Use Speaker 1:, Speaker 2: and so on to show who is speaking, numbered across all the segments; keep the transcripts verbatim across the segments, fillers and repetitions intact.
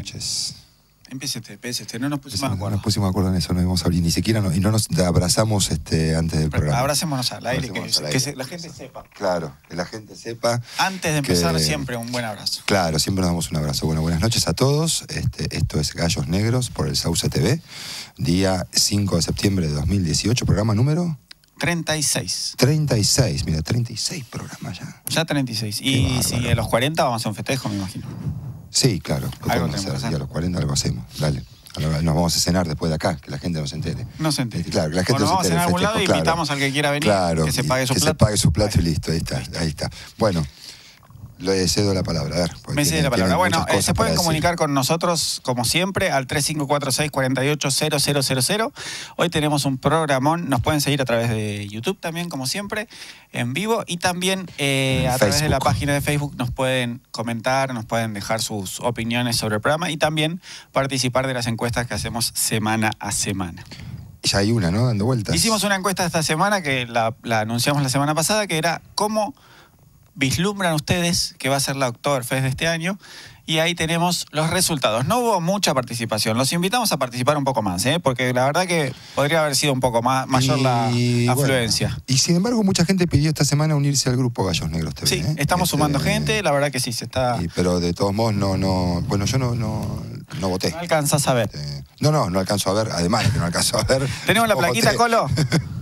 Speaker 1: noches.
Speaker 2: Empiece usted, empiece usted, no nos pusimos
Speaker 1: No
Speaker 2: de acuerdo.
Speaker 1: nos pusimos de acuerdo en eso, no íbamos a abrir, ni siquiera no, y no nos abrazamos este, antes del programa.
Speaker 2: Abracémonos al aire, que,
Speaker 1: Abracémonos al
Speaker 2: que
Speaker 1: aire.
Speaker 2: se- la gente sepa.
Speaker 1: Claro, que la gente sepa.
Speaker 2: Antes de empezar,
Speaker 1: que-
Speaker 2: siempre un buen abrazo.
Speaker 1: Claro, siempre nos damos un abrazo. Bueno, buenas noches a todos. Este, esto es Gallos Negros por el Sauce T V. Día cinco de septiembre de dos mil dieciocho, programa número
Speaker 2: treinta y seis.
Speaker 1: treinta y seis. Mira, treinta y seis programas ya.
Speaker 2: Ya treinta y seis.
Speaker 1: Qué
Speaker 2: Y
Speaker 1: bárbaro.
Speaker 2: si a los cuarenta vamos a hacer un festejo, me imagino.
Speaker 1: Sí, claro. Lo podemos
Speaker 2: tenemos que
Speaker 1: hacer.
Speaker 2: hacer.
Speaker 1: Y a los cuarenta algo hacemos. Dale. Ahora nos vamos a cenar después de acá, que la gente no se entere.
Speaker 2: No se entere.
Speaker 1: Claro, que la gente
Speaker 2: O nos
Speaker 1: no
Speaker 2: vamos
Speaker 1: se
Speaker 2: a cenar a
Speaker 1: entere.
Speaker 2: algún lado y
Speaker 1: festejo, claro.
Speaker 2: invitamos al que quiera venir,
Speaker 1: Claro,
Speaker 2: que se
Speaker 1: y
Speaker 2: pague su
Speaker 1: que
Speaker 2: plato.
Speaker 1: se pague su plato y listo, ahí está, ahí está. Bueno, le cedo la palabra, a ver. porque
Speaker 2: Me cede
Speaker 1: tiene-
Speaker 2: la palabra.
Speaker 1: tiene
Speaker 2: Bueno,
Speaker 1: muchas
Speaker 2: eh,
Speaker 1: cosas
Speaker 2: se pueden
Speaker 1: para decir.
Speaker 2: comunicar con nosotros, como siempre, al tres cinco cuatro seis, cuatro ocho, cero cero cero cero. Hoy tenemos un programón. Nos pueden seguir a través de YouTube también, como siempre, en vivo. Y también eh,
Speaker 1: En
Speaker 2: a través de la
Speaker 1: Facebook.
Speaker 2: página de Facebook nos pueden comentar, nos pueden dejar sus opiniones sobre el programa y también participar de las encuestas que hacemos semana a semana.
Speaker 1: Ya hay una, ¿no? Dando vueltas.
Speaker 2: Hicimos una encuesta esta semana que la, la anunciamos la semana pasada, que era cómo vislumbran ustedes que va a ser la Oktoberfest de este año. Y ahí tenemos los resultados. No hubo mucha participación. Los invitamos a participar un poco más, ¿eh? Porque la verdad que podría haber sido un poco más, mayor la,
Speaker 1: Y,
Speaker 2: la
Speaker 1: bueno,
Speaker 2: afluencia.
Speaker 1: y sin embargo, mucha gente pidió esta semana unirse al grupo Gallos Negros T V.
Speaker 2: Sí,
Speaker 1: ¿eh?
Speaker 2: estamos
Speaker 1: Este,
Speaker 2: sumando gente, la verdad que sí, se está...
Speaker 1: y- pero de todos modos, no, no. Bueno, yo no, no, no voté.
Speaker 2: No alcanzás a ver.
Speaker 1: Este, no, no, no alcanzo a ver. Además de que no alcanzo a ver.
Speaker 2: ¿Tenemos la
Speaker 1: no
Speaker 2: plaquita,
Speaker 1: voté.
Speaker 2: Colo?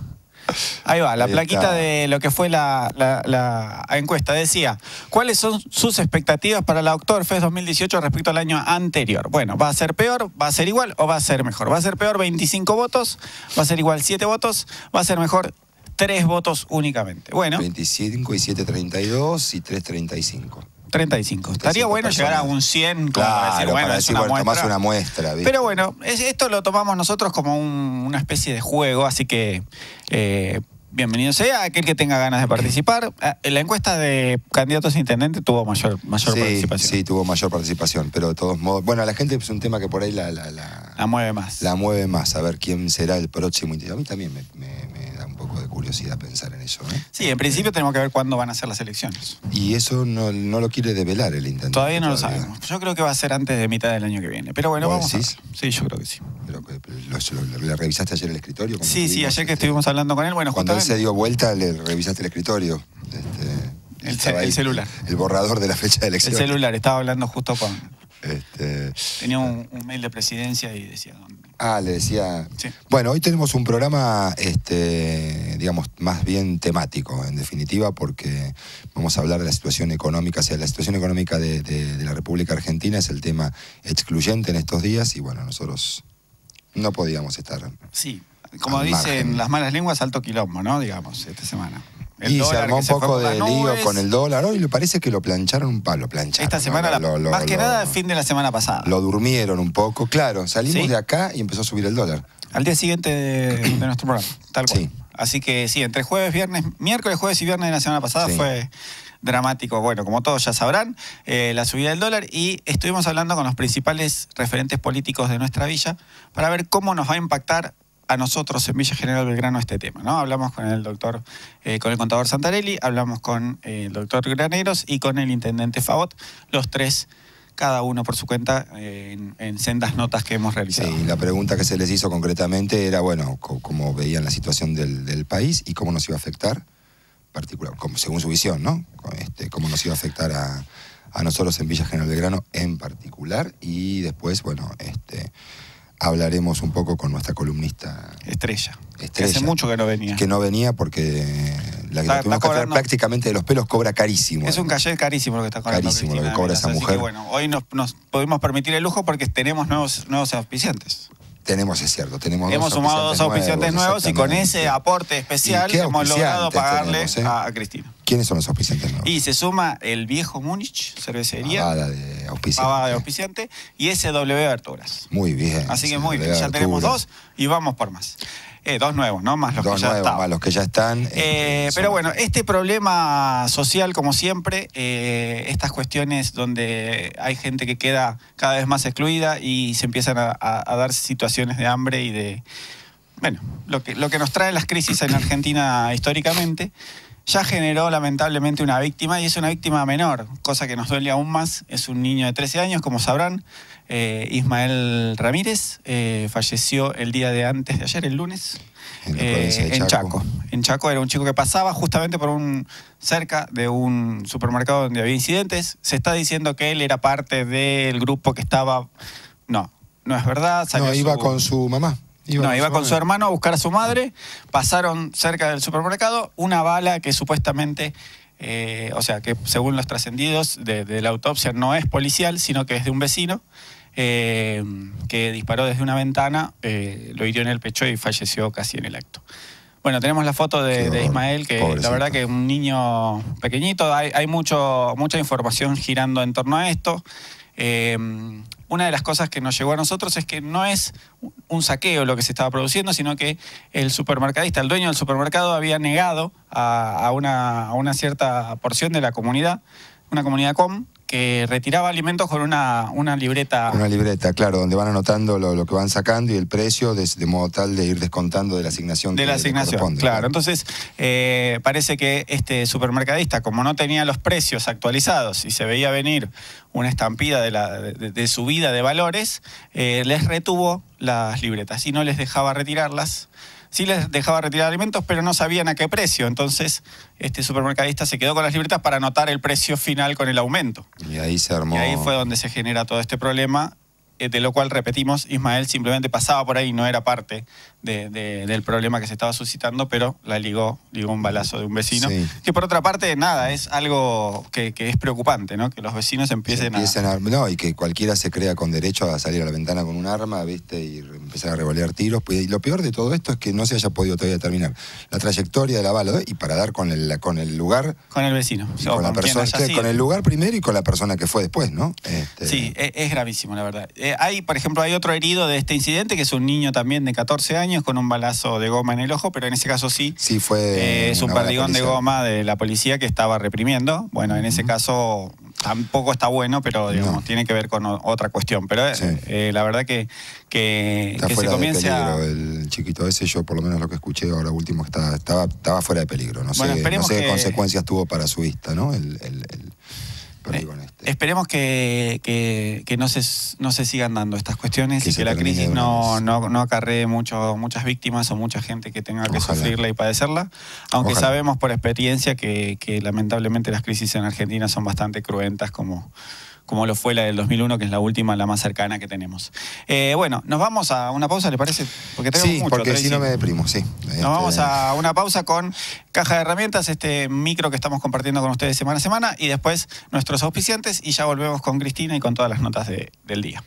Speaker 2: Ahí va, la
Speaker 1: Ahí
Speaker 2: plaquita
Speaker 1: está.
Speaker 2: de lo que fue la, la- la encuesta. Decía, ¿cuáles son sus expectativas para la Oktoberfest dos mil dieciocho respecto al año anterior? Bueno, ¿va a ser peor, va a ser igual o va a ser mejor? ¿Va a ser peor veinticinco votos? ¿Va a ser igual siete votos? ¿Va a ser mejor tres votos únicamente? Bueno,
Speaker 1: veinticinco y siete treinta y dos y tres treinta y cinco.
Speaker 2: treinta y cinco. Estaría bueno llegar a un cien, como
Speaker 1: Claro,
Speaker 2: para decir, bueno,
Speaker 1: para
Speaker 2: es
Speaker 1: decir,
Speaker 2: una
Speaker 1: bueno, tomás
Speaker 2: muestra.
Speaker 1: una muestra. ¿viste?
Speaker 2: Pero bueno, es- esto lo tomamos nosotros como un- una especie de juego, así que eh, bienvenido sea aquel que tenga ganas de participar. Eh, La encuesta de candidatos a intendente tuvo mayor, mayor
Speaker 1: sí,
Speaker 2: participación.
Speaker 1: sí, tuvo mayor participación, pero de todos modos. Bueno, a la gente es un tema que por ahí la, la, la,
Speaker 2: La mueve más.
Speaker 1: la mueve más, a ver quién será el próximo intendente. A mí también me, me- me da un poco de curiosidad pensar en eso. ¿eh?
Speaker 2: Sí, en principio tenemos que ver cuándo van a ser las elecciones.
Speaker 1: Y eso no, no lo quiere develar el intendente.
Speaker 2: Todavía no lo sabemos. Yo creo que va a ser antes de mitad del año que viene. Pero bueno,
Speaker 1: ¿Vos
Speaker 2: vamos a ver.
Speaker 1: decís?
Speaker 2: Sí, yo creo que sí.
Speaker 1: Pero, que- lo, lo- ¿Le revisaste ayer el escritorio? cuando
Speaker 2: Sí, sí,
Speaker 1: estuvimos,
Speaker 2: ayer que
Speaker 1: este,
Speaker 2: estuvimos hablando con él, bueno,
Speaker 1: Cuando él se
Speaker 2: justamente...
Speaker 1: dio vuelta, le revisaste el escritorio. Este,
Speaker 2: El
Speaker 1: estaba
Speaker 2: ce- el
Speaker 1: ahí,
Speaker 2: celular.
Speaker 1: El borrador de la fecha de
Speaker 2: El
Speaker 1: elección.
Speaker 2: celular, estaba hablando justo con...
Speaker 1: Este,
Speaker 2: Tenía un, un mail de presidencia y decía dónde.
Speaker 1: ah, le decía.
Speaker 2: Sí.
Speaker 1: Bueno, hoy tenemos un programa, este, digamos, más bien temático, en definitiva, porque vamos a hablar de la situación económica. O sea, la situación económica de, de- de la República Argentina es el tema excluyente en estos días y bueno, nosotros no podíamos estar.
Speaker 2: Sí, como
Speaker 1: Al
Speaker 2: dicen
Speaker 1: margen.
Speaker 2: las malas lenguas, alto quilombo, ¿no? Digamos, esta semana. El
Speaker 1: y se
Speaker 2: dólar
Speaker 1: armó
Speaker 2: que
Speaker 1: un
Speaker 2: se fue
Speaker 1: poco
Speaker 2: por las
Speaker 1: de lío
Speaker 2: nubes.
Speaker 1: con el dólar. Hoy le parece que lo plancharon un palo, plancharon.
Speaker 2: Esta
Speaker 1: ¿no?
Speaker 2: semana, la-
Speaker 1: Lo- lo-
Speaker 2: más que
Speaker 1: lo-
Speaker 2: nada, el fin de la semana pasada.
Speaker 1: Lo durmieron un poco. Claro, salimos
Speaker 2: ¿Sí?
Speaker 1: de acá y empezó a subir el dólar.
Speaker 2: Al día siguiente de, de nuestro programa, tal cual.
Speaker 1: Sí.
Speaker 2: Así que sí, entre jueves, viernes, miércoles, jueves y viernes de la semana pasada
Speaker 1: Sí.
Speaker 2: fue dramático. Bueno, como todos ya sabrán, eh, la subida del dólar y estuvimos hablando con los principales referentes políticos de nuestra villa para ver cómo nos va a impactar a nosotros en Villa General Belgrano este tema, ¿no? Hablamos con el doctor, eh, con el contador Santarelli, hablamos con eh, el doctor Graneros y con el intendente Favot, los tres, cada uno por su cuenta, eh, en, en sendas notas que hemos realizado.
Speaker 1: Sí, la pregunta que se les hizo concretamente era, bueno, co- cómo veían la situación del, del país y cómo nos iba a afectar, particular, como, según su visión, ¿no? Este, cómo nos iba a afectar a, a nosotros en Villa General Belgrano en particular y después, bueno, este, hablaremos un poco con nuestra columnista
Speaker 2: Estrella. Que
Speaker 1: Estrella,
Speaker 2: hace mucho que no venía.
Speaker 1: que no venía porque la que
Speaker 2: Está-
Speaker 1: la tuvimos
Speaker 2: está
Speaker 1: que traer
Speaker 2: cobrando-
Speaker 1: prácticamente de los pelos, cobra carísimo.
Speaker 2: Es un
Speaker 1: además.
Speaker 2: cachet carísimo lo que está cobrando
Speaker 1: Carísimo lo que
Speaker 2: Cristina
Speaker 1: cobra
Speaker 2: Vegas,
Speaker 1: esa
Speaker 2: así
Speaker 1: mujer.
Speaker 2: que bueno, hoy nos, nos pudimos permitir el lujo porque tenemos nuevos, nuevos auspiciantes.
Speaker 1: Tenemos, es cierto, tenemos
Speaker 2: Hemos
Speaker 1: dos
Speaker 2: sumado dos auspiciantes nuevos y con ese
Speaker 1: exactamente.
Speaker 2: aporte especial
Speaker 1: ¿Y qué
Speaker 2: hemos logrado
Speaker 1: auspiciantes
Speaker 2: pagarle
Speaker 1: tenemos, eh?
Speaker 2: a, a Cristina.
Speaker 1: ¿Quiénes son los auspiciantes nuevos?
Speaker 2: Y se suma el viejo Múnich, cervecería,
Speaker 1: Pavada de auspiciante.
Speaker 2: pavada de auspiciante, y S W Verduras.
Speaker 1: Muy bien.
Speaker 2: Así que
Speaker 1: sí,
Speaker 2: muy bien,
Speaker 1: de
Speaker 2: ya tenemos
Speaker 1: Verduras.
Speaker 2: dos y vamos por más. Eh, dos nuevos, ¿no? Más los
Speaker 1: Dos
Speaker 2: que ya
Speaker 1: nuevos,
Speaker 2: estaban.
Speaker 1: más los que ya están.
Speaker 2: Eh,
Speaker 1: este,
Speaker 2: pero
Speaker 1: son-
Speaker 2: bueno, este problema social, como siempre, eh, estas cuestiones donde hay gente que queda cada vez más excluida y se empiezan a, a- a dar situaciones de hambre y de... Bueno, lo que, lo que nos trae las crisis en Argentina históricamente, ya generó lamentablemente una víctima, y es una víctima menor, cosa que nos duele aún más. Es un niño de trece años, como sabrán, eh, Ismael Ramírez, eh, falleció el día de antes de ayer, el lunes,
Speaker 1: en, la provincia de
Speaker 2: eh, en
Speaker 1: Chaco.
Speaker 2: Chaco. En Chaco era un chico que pasaba justamente por un cerca de un supermercado donde había incidentes. Se está diciendo que él era parte del grupo que estaba... No, no es verdad.
Speaker 1: No, iba
Speaker 2: su...
Speaker 1: con su mamá.
Speaker 2: Iba no, con iba su con su hermano a buscar a su madre, pasaron cerca del supermercado, una bala que supuestamente, eh, o sea, que según los trascendidos de, de la autopsia no es policial, sino que es de un vecino, eh, que disparó desde una ventana, eh, lo hirió en el pecho y falleció casi en el acto. Bueno, tenemos la foto de, de Ismael, que pobrecito. La verdad que es un niño pequeñito, hay, hay mucho, mucha información girando en torno a esto. Eh, una de las cosas que nos llegó a nosotros es que no es un saqueo lo que se estaba produciendo, sino que el supermercadista, el dueño del supermercado, había negado a, a, una, a una cierta porción de la comunidad, una comunidad com, que retiraba alimentos con una, una libreta.
Speaker 1: Una libreta, claro, donde van anotando lo, lo que van sacando y el precio, de, de modo tal de ir descontando de la asignación
Speaker 2: de
Speaker 1: que
Speaker 2: la asignación,
Speaker 1: corresponde.
Speaker 2: Claro, claro. Entonces eh, parece que este supermercadista, como no tenía los precios actualizados y se veía venir una estampida de, la, de, de subida de valores, eh, les retuvo las libretas y no les dejaba retirarlas. Sí les dejaba retirar alimentos, pero no sabían a qué precio. Entonces, este supermercadista se quedó con las libretas para anotar el precio final con el aumento.
Speaker 1: Y ahí se armó...
Speaker 2: Y ahí fue donde se genera todo este problema, de lo cual, repetimos, Ismael simplemente pasaba por ahí, no era parte de, de, del problema que se estaba suscitando, pero la ligó, ligó un balazo de un vecino. Sí. Que por otra parte, nada, es algo que, que es preocupante, ¿no? Que los vecinos empiecen,
Speaker 1: empiecen
Speaker 2: a...
Speaker 1: a... No, y que cualquiera se crea con derecho a salir a la ventana con un arma, ¿viste? Y empezar a revolear tiros. Y lo peor de todo esto es que no se haya podido todavía terminar la trayectoria de la bala, ¿eh? Y para dar con el, con el lugar...
Speaker 2: Con el vecino.
Speaker 1: Y con, con la persona, que, con el lugar primero y con la persona que fue después, ¿no? Este...
Speaker 2: Sí, es, es gravísimo, la verdad. Eh, hay, por ejemplo, hay otro herido de este incidente, que es un niño también de catorce años con un balazo de goma en el ojo, pero en ese caso sí,
Speaker 1: sí fue
Speaker 2: eh, es un perdigón de goma de la policía que estaba reprimiendo. Bueno, en ese uh-huh. caso tampoco está bueno, pero digamos, no. tiene que ver con otra cuestión. Pero sí. eh, la verdad que, que,
Speaker 1: está
Speaker 2: que
Speaker 1: fuera
Speaker 2: se comience
Speaker 1: de peligro,
Speaker 2: a...
Speaker 1: el chiquito ese, yo por lo menos lo que escuché ahora último, estaba, estaba, estaba fuera de peligro. No
Speaker 2: bueno,
Speaker 1: sé, no sé
Speaker 2: que...
Speaker 1: qué consecuencias tuvo para su vista, ¿no? El, el, el...
Speaker 2: Eh, este. Esperemos que, que, que no, se, no se sigan dando estas cuestiones que y que la crisis no, no, no acarree mucho, muchas víctimas o mucha gente que tenga que Ojalá. sufrirla y padecerla, aunque Ojalá. sabemos por experiencia que, que lamentablemente las crisis en Argentina son bastante cruentas, como, como lo fue la del dos mil uno, que es la última, la más cercana que tenemos. Eh, bueno, nos vamos a una pausa, ¿le parece?
Speaker 1: Porque tenemos sí, mucho, porque Tracy. Si no me deprimo, sí.
Speaker 2: Nos este... vamos a una pausa con Caja de Herramientas, este micro que estamos compartiendo con ustedes semana a semana, y después nuestros auspiciantes, y ya volvemos con Cristina y con todas las notas de, del día.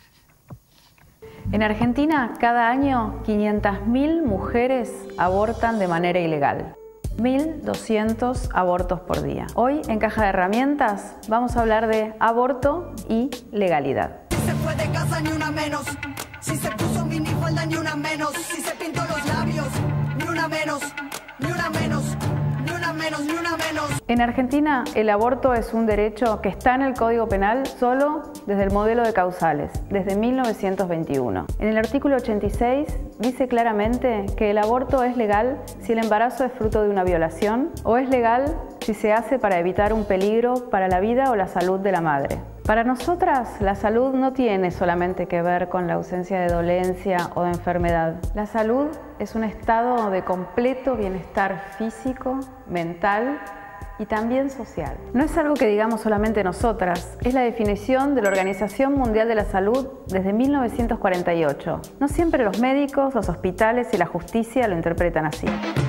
Speaker 3: En Argentina, cada año, quinientas mil mujeres abortan de manera ilegal. mil doscientos abortos por día. Hoy, en Caja de Herramientas, vamos a hablar de aborto y legalidad.
Speaker 4: Si se fue de casa, ni una menos. Si se puso minifalda, ni una menos. Si se pintó los labios, ni una menos. Ni una menos. Ni una menos, ni una menos.
Speaker 3: En Argentina, el aborto es un derecho que está en el Código Penal solo desde el modelo de causales, desde mil novecientos veintiuno. En el artículo ochenta y seis dice claramente que el aborto es legal si el embarazo es fruto de una violación, o es legal si se hace para evitar un peligro para la vida o la salud de la madre. Para nosotras, la salud no tiene solamente que ver con la ausencia de dolencia o de enfermedad. La salud es un estado de completo bienestar físico, mental y también social. No es algo que digamos solamente nosotras, es la definición de la Organización Mundial de la Salud desde mil novecientos cuarenta y ocho. No siempre los médicos, los hospitales y la justicia lo interpretan así.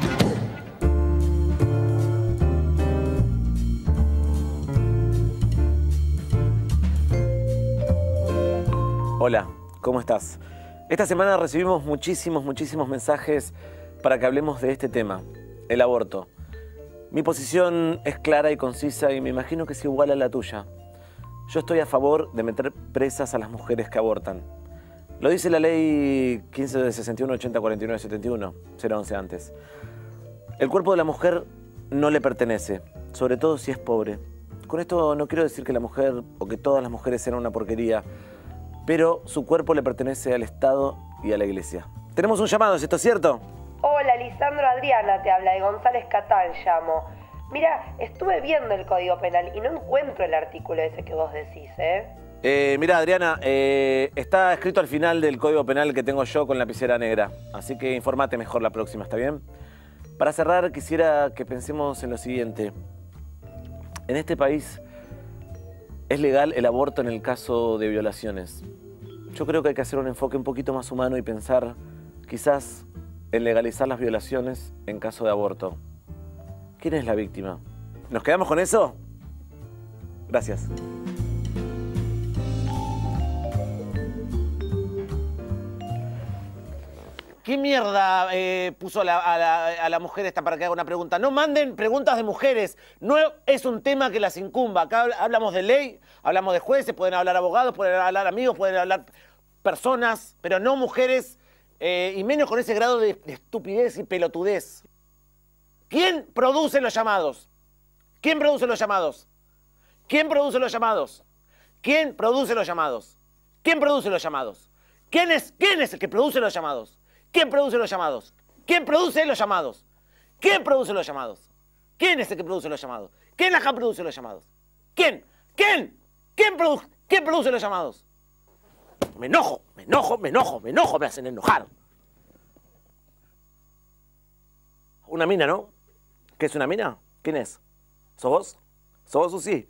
Speaker 5: Hola, ¿cómo estás? Esta semana recibimos muchísimos, muchísimos mensajes para que hablemos de este tema, el aborto. Mi posición es clara y concisa y me imagino que es igual a la tuya. Yo estoy a favor de meter presas a las mujeres que abortan. Lo dice la ley quince de sesenta y uno, ochenta, cuarenta y nueve, setenta y uno, cero once antes. El cuerpo de la mujer no le pertenece, sobre todo si es pobre. Con esto no quiero decir que la mujer o que todas las mujeres sean una porquería, pero su cuerpo le pertenece al Estado y a la Iglesia. Tenemos un llamado, ¿es esto cierto?
Speaker 6: Hola, Lisandro Adriana te habla, de González Catán llamo. Mira, estuve viendo el Código Penal y no encuentro el artículo ese que vos decís, ¿eh?
Speaker 5: Eh, mira, Adriana, eh, está escrito al final del Código Penal que tengo yo con lapicera negra. Así que informate mejor la próxima, ¿está bien? Para cerrar, quisiera que pensemos en lo siguiente. En este país es legal el aborto en el caso de violaciones. Yo creo que hay que hacer un enfoque un poquito más humano y pensar quizás en legalizar las violaciones en caso de aborto. ¿Quién es la víctima? ¿Nos quedamos con eso? Gracias. ¿Qué mierda eh, puso a la, a, la, a la mujer esta para que haga una pregunta? No manden preguntas de mujeres. No es un tema que las incumba. Acá hablamos de ley, hablamos de jueces, pueden hablar abogados, pueden hablar amigos, pueden hablar personas, pero no mujeres, eh, y menos con ese grado de, de estupidez y pelotudez. ¿Quién produce los llamados? ¿Quién produce los llamados? ¿Quién produce los llamados? ¿Quién produce los llamados? ¿Quién produce los llamados? ¿Quién es, quién es el que produce los llamados? ¿Quién produce los llamados? ¿Quién produce los llamados? ¿Quién produce los llamados? ¿Quién es el que produce los llamados? ¿Quién acá produce los llamados? ¿Quién? ¿Quién? ¿Quién, produ ¿Quién produce los llamados? Me enojo, me enojo, me enojo, me enojo, me hacen enojar. Una mina, ¿no? ¿Qué es una mina? ¿Quién es? ¿Sos vos? ¿Sos vos o sí?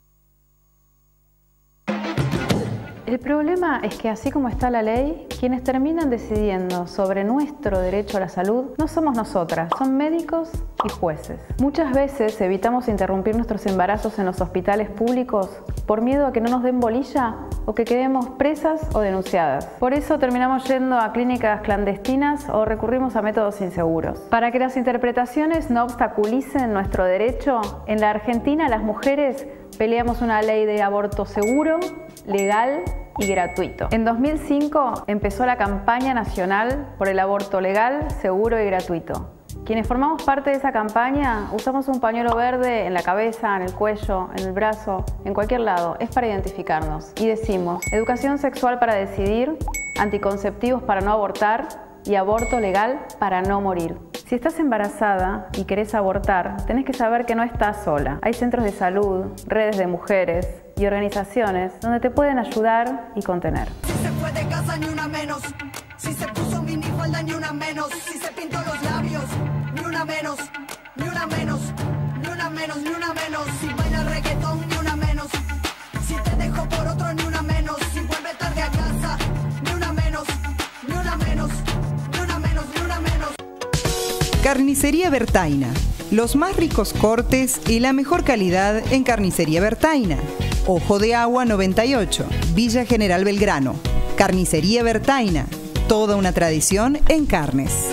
Speaker 3: El problema es que así como está la ley, quienes terminan decidiendo sobre nuestro derecho a la salud no somos nosotras, son médicos y jueces. Muchas veces evitamos interrumpir nuestros embarazos en los hospitales públicos por miedo a que no nos den bolilla o que quedemos presas o denunciadas. Por eso terminamos yendo a clínicas clandestinas o recurrimos a métodos inseguros. Para que las interpretaciones no obstaculicen nuestro derecho, en la Argentina las mujeres peleamos una ley de aborto seguro, legal y gratuito. En dos mil cinco empezó la campaña nacional por el aborto legal, seguro y gratuito. Quienes formamos parte de esa campaña usamos un pañuelo verde en la cabeza, en el cuello, en el brazo, en cualquier lado. Es para identificarnos. Y decimos, educación sexual para decidir, anticonceptivos para no abortar y aborto legal para no morir. Si estás embarazada y querés abortar, tenés que saber que no estás sola. Hay centros de salud, redes de mujeres y organizaciones donde te pueden ayudar y contener.
Speaker 4: Si se fue de casa, ni una menos. Si se puso minifalda, ni una menos. Si se pintó los labios, ni una menos. Ni una menos, ni una menos, ni una menos. Si baila reggaetón, ni una menos. Si te dejó por otro, ni una menos. Si vuelve tarde a casa, ni una menos. Ni una menos, ni una menos, ni una menos.
Speaker 7: Carnicería Bertaina. Los más ricos cortes y la mejor calidad en Carnicería Bertaina. Ojo de Agua noventa y ocho, Villa General Belgrano. Carnicería Bertaina. Toda una tradición en carnes.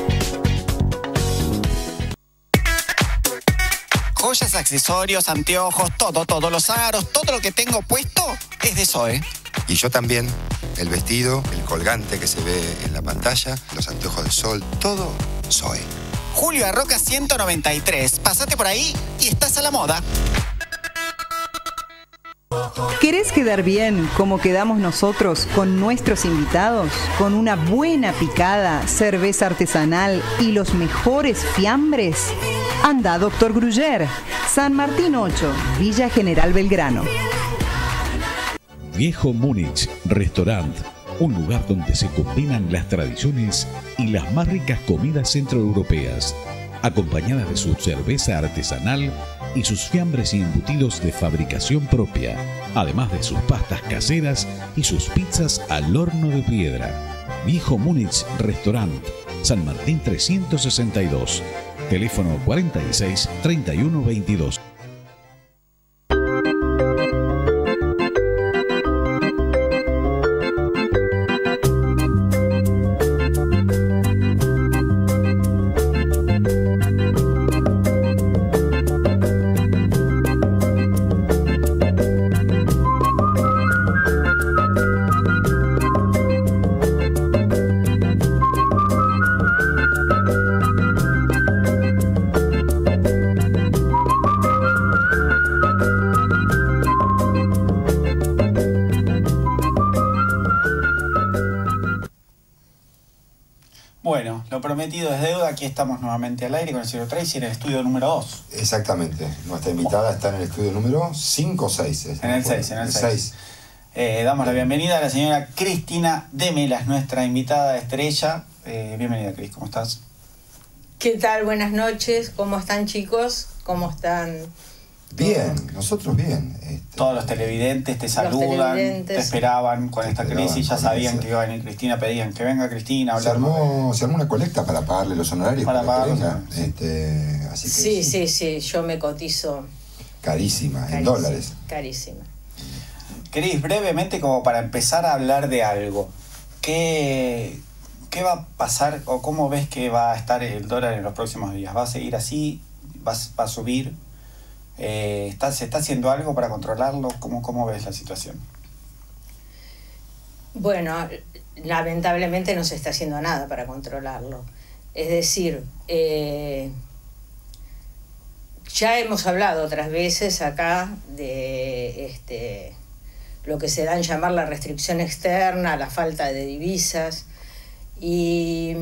Speaker 2: Joyas, accesorios, anteojos, todo, todo, los aros, todo lo que tengo puesto es de Zoe.
Speaker 1: Y yo también, el vestido, el colgante que se ve en la pantalla, los anteojos de sol, todo Zoe.
Speaker 2: Julio Arroca ciento noventa y tres. Pásate por ahí y estás a la moda.
Speaker 7: ¿Querés quedar bien como quedamos nosotros con nuestros invitados? Con una buena picada, cerveza artesanal y los mejores fiambres. Anda, Doctor Gruyère, San Martín ocho, Villa General Belgrano.
Speaker 8: Viejo Múnich Restaurant, un lugar donde se combinan las tradiciones y las más ricas comidas centroeuropeas, acompañadas de su cerveza artesanal y sus fiambres y embutidos de fabricación propia, además de sus pastas caseras y sus pizzas al horno de piedra. Viejo Múnich Restaurant, San Martín trescientos sesenta y dos, teléfono cuarenta y seis, treinta y uno, veintidós.
Speaker 2: prometido es deuda. Aquí estamos nuevamente al aire con el señor Tracy en el estudio número dos.
Speaker 1: Exactamente. Nuestra invitada está en el estudio número cinco o seis.
Speaker 2: En el seis, en el seis. Eh, damos la bienvenida a la señora Cristina de Melas, nuestra invitada estrella. Eh, bienvenida, Cris, ¿cómo estás?
Speaker 9: ¿Qué tal? Buenas noches. ¿Cómo están, chicos? ¿Cómo están?
Speaker 1: Bien, nosotros bien. Este,
Speaker 2: Todos los televidentes te saludan, te esperaban con esta crisis, ya sabían que iba a venir Cristina, pedían que venga Cristina a hablar.
Speaker 1: Se armó, se armó una colecta para pagarle los honorarios.
Speaker 2: Para, para pagarle,
Speaker 1: que venga. Este, así que
Speaker 9: sí, sí, sí, yo me cotizo.
Speaker 1: Carísima, carísima en dólares.
Speaker 9: Carísima.
Speaker 2: Cris, brevemente, como para empezar a hablar de algo, ¿qué, ¿qué va a pasar o cómo ves que va a estar el dólar en los próximos días? ¿Va a seguir así? ¿Va, va a subir? Eh, ¿está, ¿Se está haciendo algo para controlarlo? ¿Cómo, ¿Cómo ves la situación?
Speaker 9: Bueno, lamentablemente no se está haciendo nada para controlarlo. Es decir, eh, ya hemos hablado otras veces acá de este, lo que se da en llamar la restricción externa, la falta de divisas, y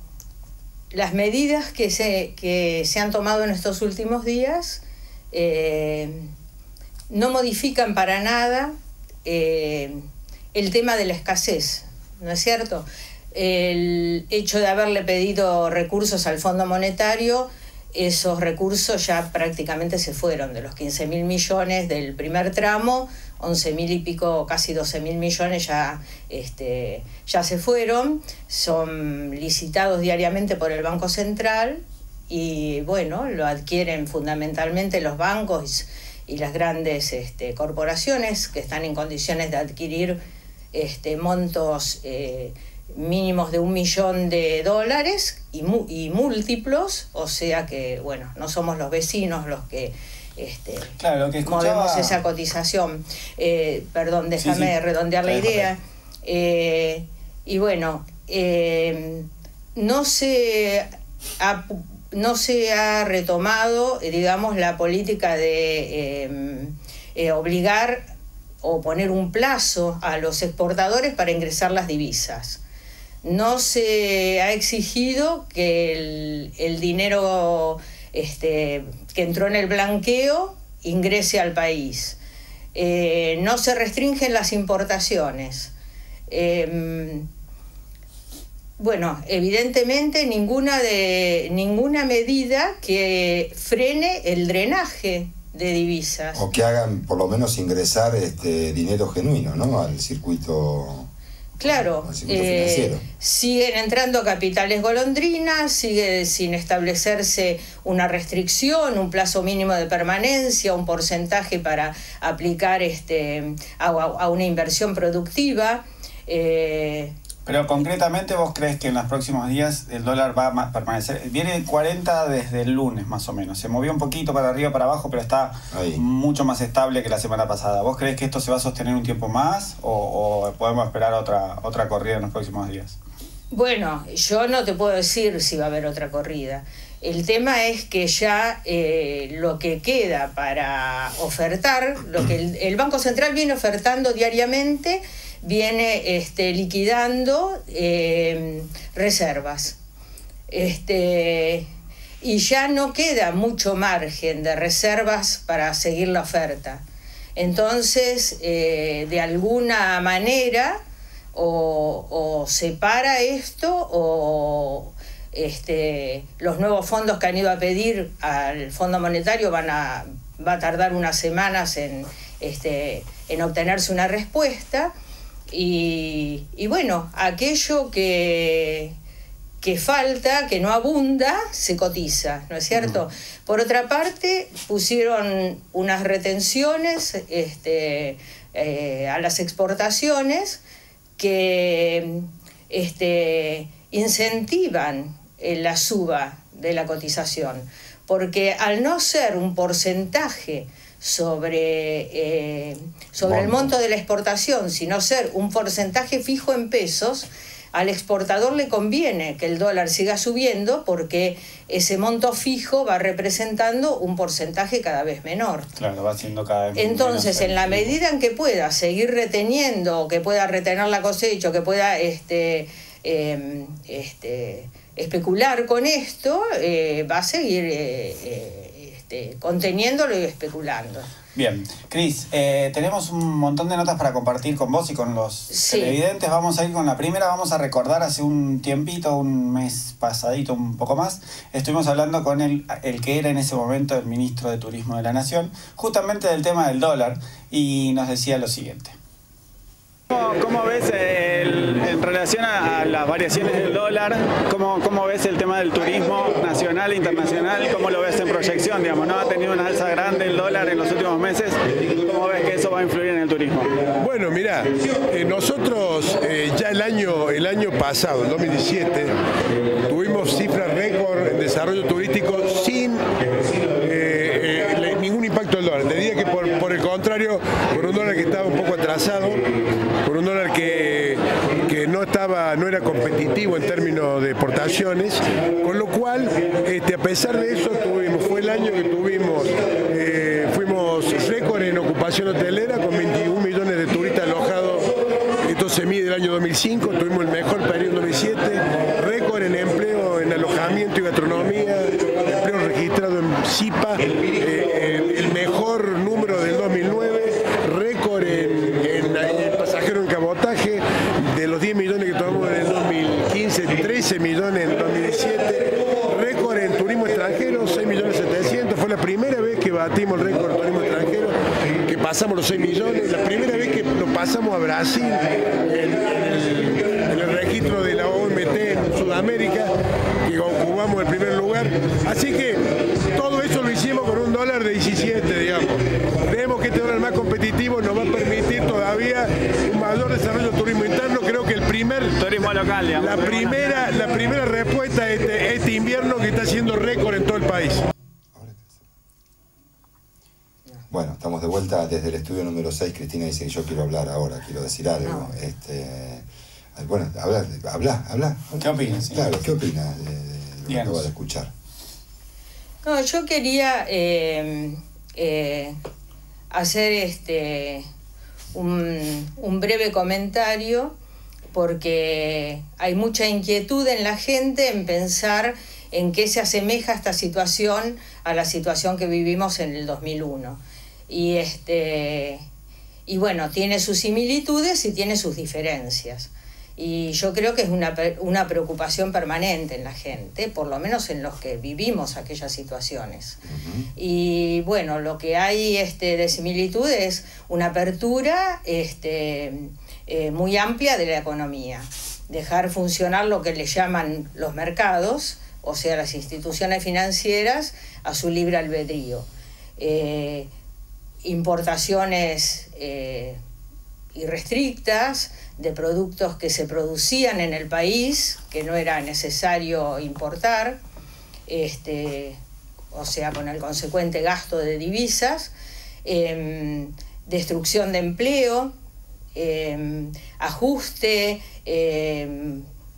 Speaker 9: las medidas que se, que se han tomado en estos últimos días Eh, no modifican para nada eh, el tema de la escasez, ¿no es cierto? El hecho de haberle pedido recursos al Fondo Monetario, esos recursos ya prácticamente se fueron. De los quince mil millones del primer tramo, once mil y pico, casi doce mil millones ya, este, ya se fueron, son licitados diariamente por el Banco Central. Y bueno, lo adquieren fundamentalmente los bancos y las grandes este, corporaciones que están en condiciones de adquirir este, montos eh, mínimos de un millón de dólares y, mu y múltiplos, o sea que, bueno, no somos los vecinos los que este,
Speaker 2: claro, lo que escuchaba...
Speaker 9: movemos esa cotización. Eh, perdón, déjame sí, sí. redondear la idea. Eh, y bueno, eh, no se... Ha, no se ha retomado, digamos, la política de eh, eh, obligar o poner un plazo a los exportadores para ingresar las divisas. No se ha exigido que el, el dinero este, que entró en el blanqueo ingrese al país. Eh, no se restringen las importaciones. Eh, Bueno, evidentemente ninguna, de, ninguna medida que frene el drenaje de divisas.
Speaker 1: O que hagan por lo menos ingresar este dinero genuino, ¿no? Al circuito,
Speaker 9: claro,
Speaker 1: al circuito eh, financiero.
Speaker 9: Siguen entrando capitales golondrinas, sigue sin establecerse una restricción, un plazo mínimo de permanencia, un porcentaje para aplicar este, a, a una inversión productiva. Eh,
Speaker 2: Pero concretamente, ¿vos crees que en los próximos días el dólar va a permanecer? Viene en cuarenta desde el lunes, más o menos. Se movió un poquito para arriba, para abajo, pero está ahí, mucho más estable que la semana pasada. ¿Vos crees que esto se va a sostener un tiempo más o, o podemos esperar otra, otra corrida en los próximos días?
Speaker 9: Bueno, yo no te puedo decir si va a haber otra corrida. El tema es que ya eh, lo que queda para ofertar, lo que el, el Banco Central viene ofertando diariamente, viene este, liquidando eh, reservas. Este, y ya no queda mucho margen de reservas para seguir la oferta. Entonces, eh, de alguna manera, o, o se para esto, o este, los nuevos fondos que han ido a pedir al Fondo Monetario van a, va a tardar unas semanas en, este, en obtenerse una respuesta. Y, y bueno, aquello que, que falta, que no abunda, se cotiza, ¿no es cierto? Mm. Por otra parte, pusieron unas retenciones este, eh, a las exportaciones que este, incentivan la suba de la cotización, porque al no ser un porcentaje sobre, eh, sobre el monto de la exportación, sino ser un porcentaje fijo en pesos, al exportador le conviene que el dólar siga subiendo porque ese monto fijo va representando un porcentaje cada vez menor.
Speaker 2: Claro, va siendo cada vez menos.
Speaker 9: Entonces, en la medida en que pueda seguir reteniendo, que pueda retener la cosecha, que pueda este, eh, este, especular con esto, eh, va a seguir eh, eh, este, conteniéndolo y especulando.
Speaker 2: Bien, Cris, eh, tenemos un montón de notas para compartir con vos y con los sí. televidentes. Vamos a ir con la primera. Vamos a recordar hace un tiempito, un mes pasadito, un poco más, estuvimos hablando con el, el que era en ese momento el ministro de Turismo de la Nación, justamente del tema del dólar, y nos decía lo siguiente. ¿Cómo, cómo ves el, en relación a, a las variaciones del dólar? ¿Cómo, ¿Cómo ves el tema del turismo nacional e internacional? ¿Cómo lo ves en proyección? Digamos, ¿no? Ha tenido una alza grande el dólar en los últimos meses. ¿Cómo ves que eso va a influir en el turismo?
Speaker 10: Bueno, mirá, eh, nosotros eh, ya el año, el año pasado, el dos mil diecisiete, tuvimos cifras récord en desarrollo turístico sin eh, eh, ningún impacto del dólar. Te diría que por, por el contrario, por un dólar que estaba un poco atrasado, por un dólar que, que no estaba, no era competitivo en términos de exportaciones, con lo cual, este, a pesar de eso, tuvimos, fue el año que tuvimos, eh, fuimos récord en ocupación hotelera con veintiún millones de turistas alojados. Esto se mide el año dos mil cinco, tuvimos el mejor periodo en dos mil siete, récord en empleo, en alojamiento y gastronomía, empleo registrado en C I P A, eh, el, el mejor número del dos mil nueve, récord en, en, en pasajeros en cabotaje, de los diez millones que tomamos en el dos mil quince, trece millones en el dos mil diecisiete, récord en turismo extranjero, seis millones setecientos, fue la primera vez que batimos el récord de turismo extranjero, que pasamos los seis millones, la primera vez que lo pasamos a Brasil en, en, el, en el registro de la O M T en Sudamérica, que ocupamos el primer lugar, así que todo eso lo hicimos con un dólar de diecisiete, digamos. Creemos que este dólar más competitivo nos va a permitir todavía un mayor desarrollo del turismo interno. Creo que el primer
Speaker 2: turismo local, digamos,
Speaker 10: la primera, la primera respuesta a este, este invierno que está haciendo récord en todo el país.
Speaker 1: Bueno, estamos de vuelta desde el estudio número seis. Cristina dice que yo quiero hablar ahora, quiero decir algo.
Speaker 9: No.
Speaker 1: Este, bueno, habla, habla, habla.
Speaker 2: ¿Qué opinas?
Speaker 1: Claro, ¿qué opinas de, de lo que acabo de escuchar?
Speaker 9: No, yo quería eh, eh, hacer este un, un breve comentario, porque hay mucha inquietud en la gente en pensar en qué se asemeja esta situación a la situación que vivimos en el dos mil uno. Y, este, y bueno, tiene sus similitudes y tiene sus diferencias. Y yo creo que es una, una preocupación permanente en la gente, por lo menos en los que vivimos aquellas situaciones. Uh-huh. Y bueno, lo que hay este, de similitud es una apertura este, eh, muy amplia de la economía. Dejar funcionar lo que le llaman los mercados, o sea, las instituciones financieras, a su libre albedrío. Eh, importaciones eh, irrestrictas de productos que se producían en el país, que no era necesario importar, este, o sea, con el consecuente gasto de divisas, eh, destrucción de empleo, eh, ajuste, eh,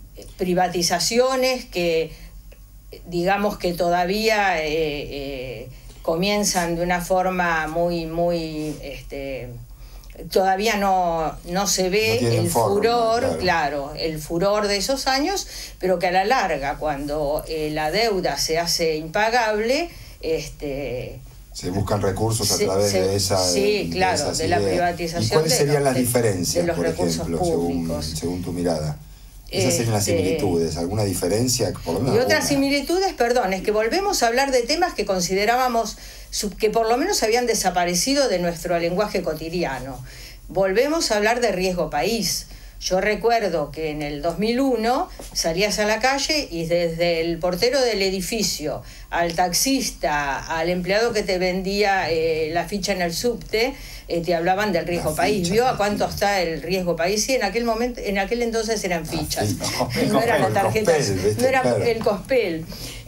Speaker 9: privatizaciones que digamos que todavía eh, eh, comienzan de una forma muy, muy, este, todavía no, no se ve no el forma, furor, claro. claro, el furor de esos años, pero que a la larga, cuando eh, la deuda se hace impagable, este,
Speaker 1: se buscan recursos a
Speaker 9: se,
Speaker 1: través
Speaker 9: se,
Speaker 1: de esa
Speaker 9: sí,
Speaker 1: de
Speaker 9: claro,
Speaker 1: esas
Speaker 9: de la
Speaker 1: ideas.
Speaker 9: privatización.
Speaker 1: ¿Y cuáles serían
Speaker 9: de,
Speaker 1: las
Speaker 9: de,
Speaker 1: diferencias,
Speaker 9: de los
Speaker 1: por
Speaker 9: recursos
Speaker 1: ejemplo,
Speaker 9: públicos?
Speaker 1: Según, según tu mirada? Esas serían las similitudes, ¿alguna diferencia? Por lo menos
Speaker 9: y otras
Speaker 1: alguna.
Speaker 9: similitudes, perdón, es que volvemos a hablar de temas que considerábamos que por lo menos habían desaparecido de nuestro lenguaje cotidiano. Volvemos a hablar de riesgo país. Yo recuerdo que en el dos mil uno salías a la calle y desde el portero del edificio al taxista, al empleado que te vendía eh, la ficha en el subte, eh, te hablaban del riesgo la país. Ficha, ¿Vio a cuánto ficha. está el riesgo país? Sí, en aquel momento, en aquel entonces eran fichas. Ficha. No eran las tarjetas, no era claro. el Cospel.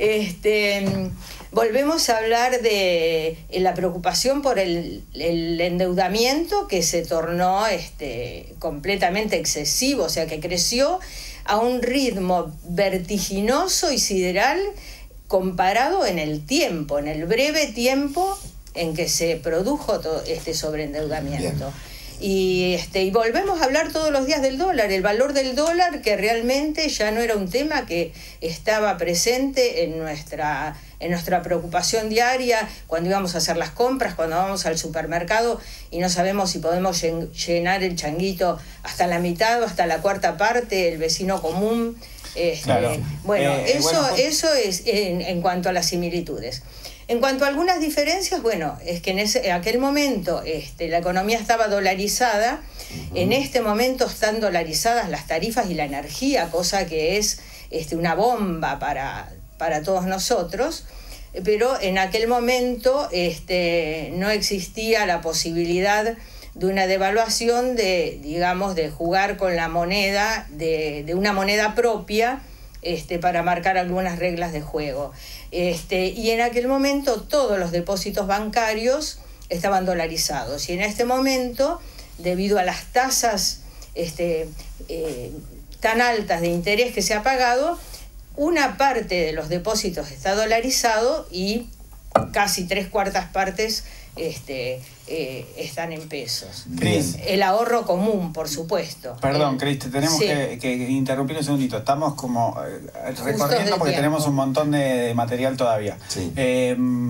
Speaker 9: Este, volvemos a hablar de la preocupación por el, el endeudamiento, que se tornó este, completamente excesivo, o sea que creció a un ritmo vertiginoso y sideral comparado en el tiempo, en el breve tiempo en que se produjo todo este sobreendeudamiento. Y, este, y volvemos a hablar todos los días del dólar, el valor del dólar, que realmente ya no era un tema que estaba presente en nuestra, en nuestra preocupación diaria, cuando íbamos a hacer las compras, cuando vamos al supermercado y no sabemos si podemos llenar el changuito hasta la mitad o hasta la cuarta parte, el vecino común. Este, claro. Bueno, eh, eso, bueno, pues... eso es en, en cuanto a las similitudes. En cuanto a algunas diferencias, bueno, es que en, ese, en aquel momento este, la economía estaba dolarizada, uh-huh. En este momento están dolarizadas las tarifas y la energía, cosa que es este, una bomba para, para todos nosotros, pero en aquel momento este, no existía la posibilidad de una devaluación, de, digamos, de jugar con la moneda, de, de una moneda propia, este, para marcar algunas reglas de juego. Este, y en aquel momento todos los depósitos bancarios estaban dolarizados. Y en este momento, debido a las tasas este, eh, tan altas de interés que se ha pagado, una parte de los depósitos está dolarizado y casi tres cuartas partes este, eh, están en pesos.
Speaker 2: Cris.
Speaker 9: El ahorro común, por supuesto.
Speaker 2: Perdón, Cris, te tenemos sí. que, que interrumpir un segundito. Estamos como eh, recorriendo porque tiempo. tenemos un montón de, de material todavía. Sí. Eh,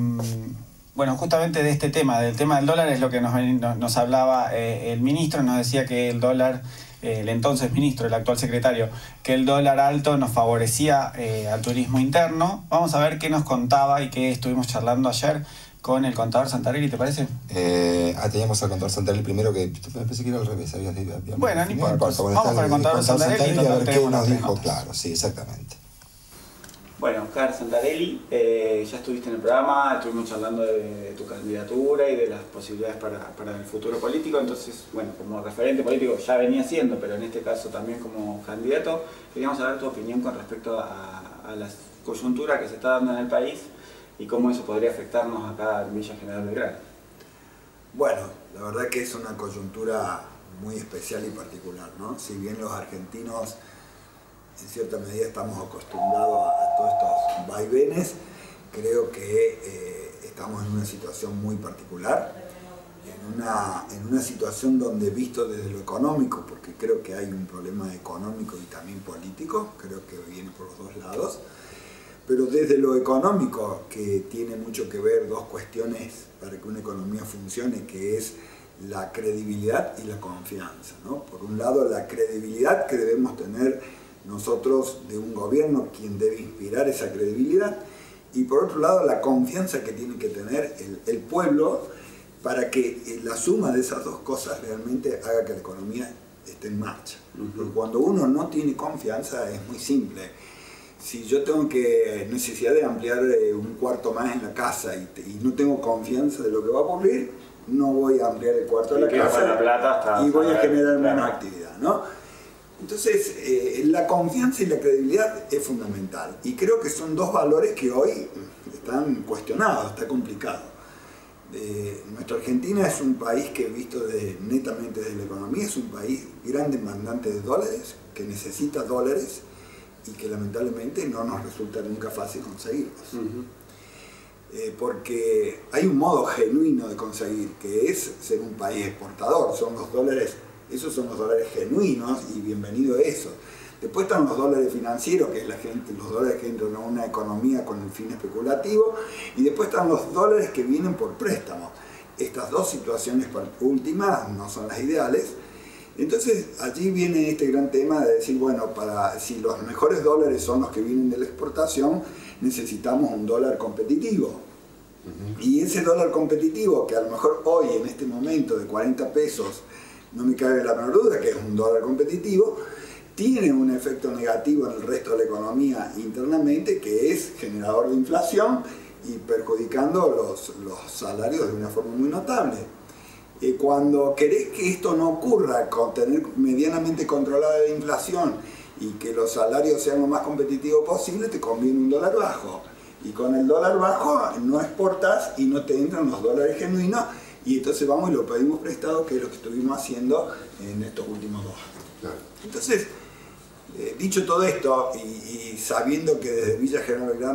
Speaker 2: bueno, justamente de este tema, del tema del dólar, es lo que nos, nos, nos hablaba eh, el ministro. Nos decía que el dólar, eh, el entonces ministro, el actual secretario, que el dólar alto nos favorecía eh, al turismo interno. Vamos a ver qué nos contaba y qué estuvimos charlando ayer con el contador Santarelli, ¿te parece?
Speaker 1: Eh, ah, teníamos al contador Santarelli primero, que me pensé que era al revés. Había, había, había
Speaker 2: bueno, ni por vamos con el contador, contador Santarelli,
Speaker 1: Santarelli a ver qué nos dijo. Notas. Claro, sí, exactamente.
Speaker 2: Bueno, Oscar Santarelli, eh, ya estuviste en el programa, estuvimos charlando de, de tu candidatura y de las posibilidades para, para el futuro político. Entonces, bueno, como referente político ya venía siendo, pero en este caso también como candidato, queríamos saber tu opinión con respecto a, a la coyuntura que se está dando en el país y cómo eso podría afectarnos acá en Villa General Belgrano.
Speaker 11: Bueno, la verdad que es una coyuntura muy especial y particular, ¿no? Si bien los argentinos en cierta medida estamos acostumbrados a, a todos estos vaivenes, creo que eh, estamos en una situación muy particular, en una, en una situación donde, visto desde lo económico, porque creo que hay un problema económico y también político, creo que viene por los dos lados, pero desde lo económico, que tiene mucho que ver dos cuestiones para que una economía funcione, que es la credibilidad y la confianza, ¿no? Por un lado, la credibilidad que debemos tener nosotros de un gobierno, quien debe inspirar esa credibilidad, y por otro lado, la confianza que tiene que tener el, el pueblo para que la suma de esas dos cosas realmente haga que la economía esté en marcha. Uh-huh. Porque cuando uno no tiene confianza es muy simple. Si yo tengo que necesidad de ampliar eh, un cuarto más en la casa y, te, y no tengo confianza de lo que va a ocurrir, no voy a ampliar el cuarto de la casa
Speaker 2: la plata hasta
Speaker 11: y voy a generar
Speaker 2: claro.
Speaker 11: menos actividad, ¿no? Entonces, eh, la confianza y la credibilidad es fundamental. Y creo que son dos valores que hoy están cuestionados, está complicado. Eh, nuestra Argentina es un país que, visto de, netamente desde la economía, es un país gran demandante de dólares, que necesita dólares, y que lamentablemente no nos resulta nunca fácil conseguirlos. Uh-huh. eh, porque hay un modo genuino de conseguir, que es ser un país exportador, son los dólares, esos son los dólares genuinos y bienvenido eso. Después están los dólares financieros, que es la gente, los dólares que entran a una economía con el fin especulativo, y después están los dólares que vienen por préstamos. Estas dos situaciones últimas no son las ideales. Entonces allí viene este gran tema de decir, bueno, para, si los mejores dólares son los que vienen de la exportación, necesitamos un dólar competitivo. Uh-huh. Y ese dólar competitivo, que a lo mejor hoy, en este momento de cuarenta pesos, no me cabe la menor duda que es un dólar competitivo, tiene un efecto negativo en el resto de la economía internamente, que es generador de inflación y perjudicando los, los salarios de una forma muy notable. Eh, cuando querés que esto no ocurra, con tener medianamente controlada la inflación y que los salarios sean lo más competitivos posible, te conviene un dólar bajo. Y con el dólar bajo no exportas y no te entran los dólares genuinos, y entonces vamos y lo pedimos prestado, que es lo que estuvimos haciendo en estos últimos dos años. Claro. Entonces, eh, dicho todo esto, y, y sabiendo que desde Villa General Belgrano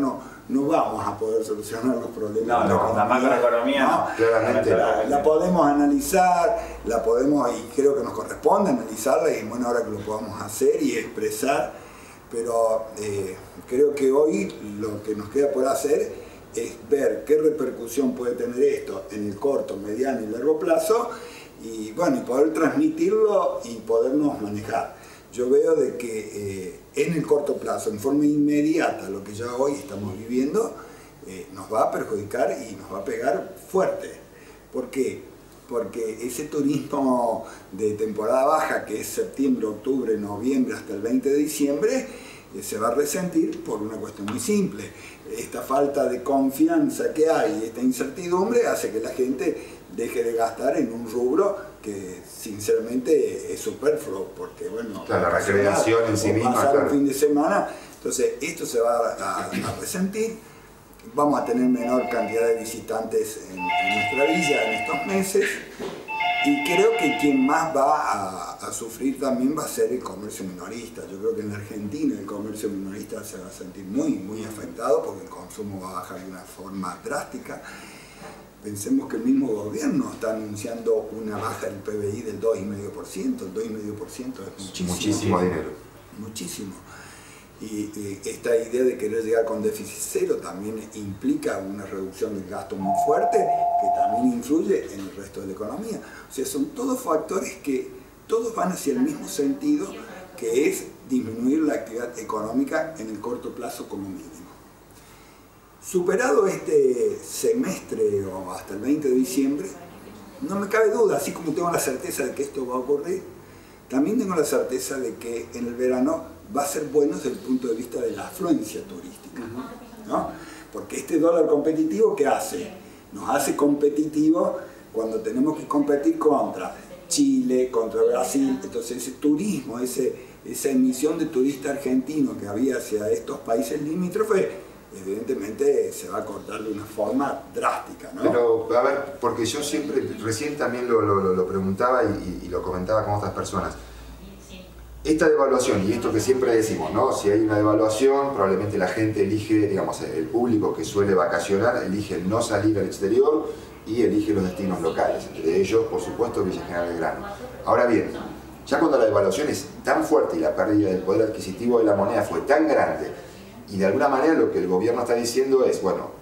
Speaker 11: no vamos a poder solucionar los problemas.
Speaker 2: No,
Speaker 11: de la,
Speaker 2: no, la macroeconomía no.
Speaker 11: no.
Speaker 1: Claramente.
Speaker 11: La, la podemos analizar, la podemos, y creo que nos corresponde analizarla, y bueno, ahora que lo podamos hacer y expresar, pero eh, creo que hoy lo que nos queda por hacer es ver qué repercusión puede tener esto en el corto, mediano y largo plazo, y bueno, y poder transmitirlo y podernos manejar. Yo veo de que eh, en el corto plazo, en forma inmediata, lo que ya hoy estamos viviendo, eh, nos va a perjudicar y nos va a pegar fuerte. ¿Por qué? Porque ese turismo de temporada baja, que es septiembre, octubre, noviembre hasta el veinte de diciembre, eh, se va a resentir por una cuestión muy simple. Esta falta de confianza que hay, esta incertidumbre, hace que la gente deje de gastar en un rubro que sinceramente es superfluo, porque bueno,
Speaker 1: claro, la recreación en sí misma,
Speaker 11: pasar
Speaker 1: claro.
Speaker 11: un fin de semana, entonces esto se va a, a resentir, vamos a tener menor cantidad de visitantes en, en nuestra villa en estos meses, y creo que quien más va a, a sufrir también va a ser el comercio minorista. Yo creo que en la Argentina el comercio minorista se va a sentir muy, muy afectado, porque el consumo va a bajar de una forma drástica. Pensemos que el mismo gobierno está anunciando una baja del P B I del dos coma cinco por ciento. El dos coma cinco por ciento es muchísimo.
Speaker 1: Muchísimo dinero.
Speaker 11: Muchísimo. Y, y esta idea de querer llegar con déficit cero también implica una reducción del gasto muy fuerte, que también influye en el resto de la economía. O sea, son todos factores que todos van hacia el mismo sentido, que es disminuir la actividad económica en el corto plazo como mínimo. Superado este semestre o hasta el veinte de diciembre, no me cabe duda, así como tengo la certeza de que esto va a ocurrir, también tengo la certeza de que en el verano va a ser bueno desde el punto de vista de la afluencia turística, ¿no? Porque este dólar competitivo, ¿qué hace? Nos hace competitivos cuando tenemos que competir contra Chile, contra Brasil. Entonces ese turismo, ese, esa emisión de turista argentino que había hacia estos países limítrofes, evidentemente se va a cortar de una forma drástica, ¿no?
Speaker 1: Pero, a ver, porque yo siempre, recién también lo, lo, lo preguntaba y, y lo comentaba con otras personas. Esta devaluación, y esto que siempre decimos, ¿no? Si hay una devaluación, probablemente la gente elige, digamos, el público que suele vacacionar, elige no salir al exterior y elige los destinos locales. Entre ellos, por supuesto, Villa General Belgrano. Ahora bien, ya cuando la devaluación es tan fuerte y la pérdida del poder adquisitivo de la moneda fue tan grande, y de alguna manera lo que el gobierno está diciendo es, bueno,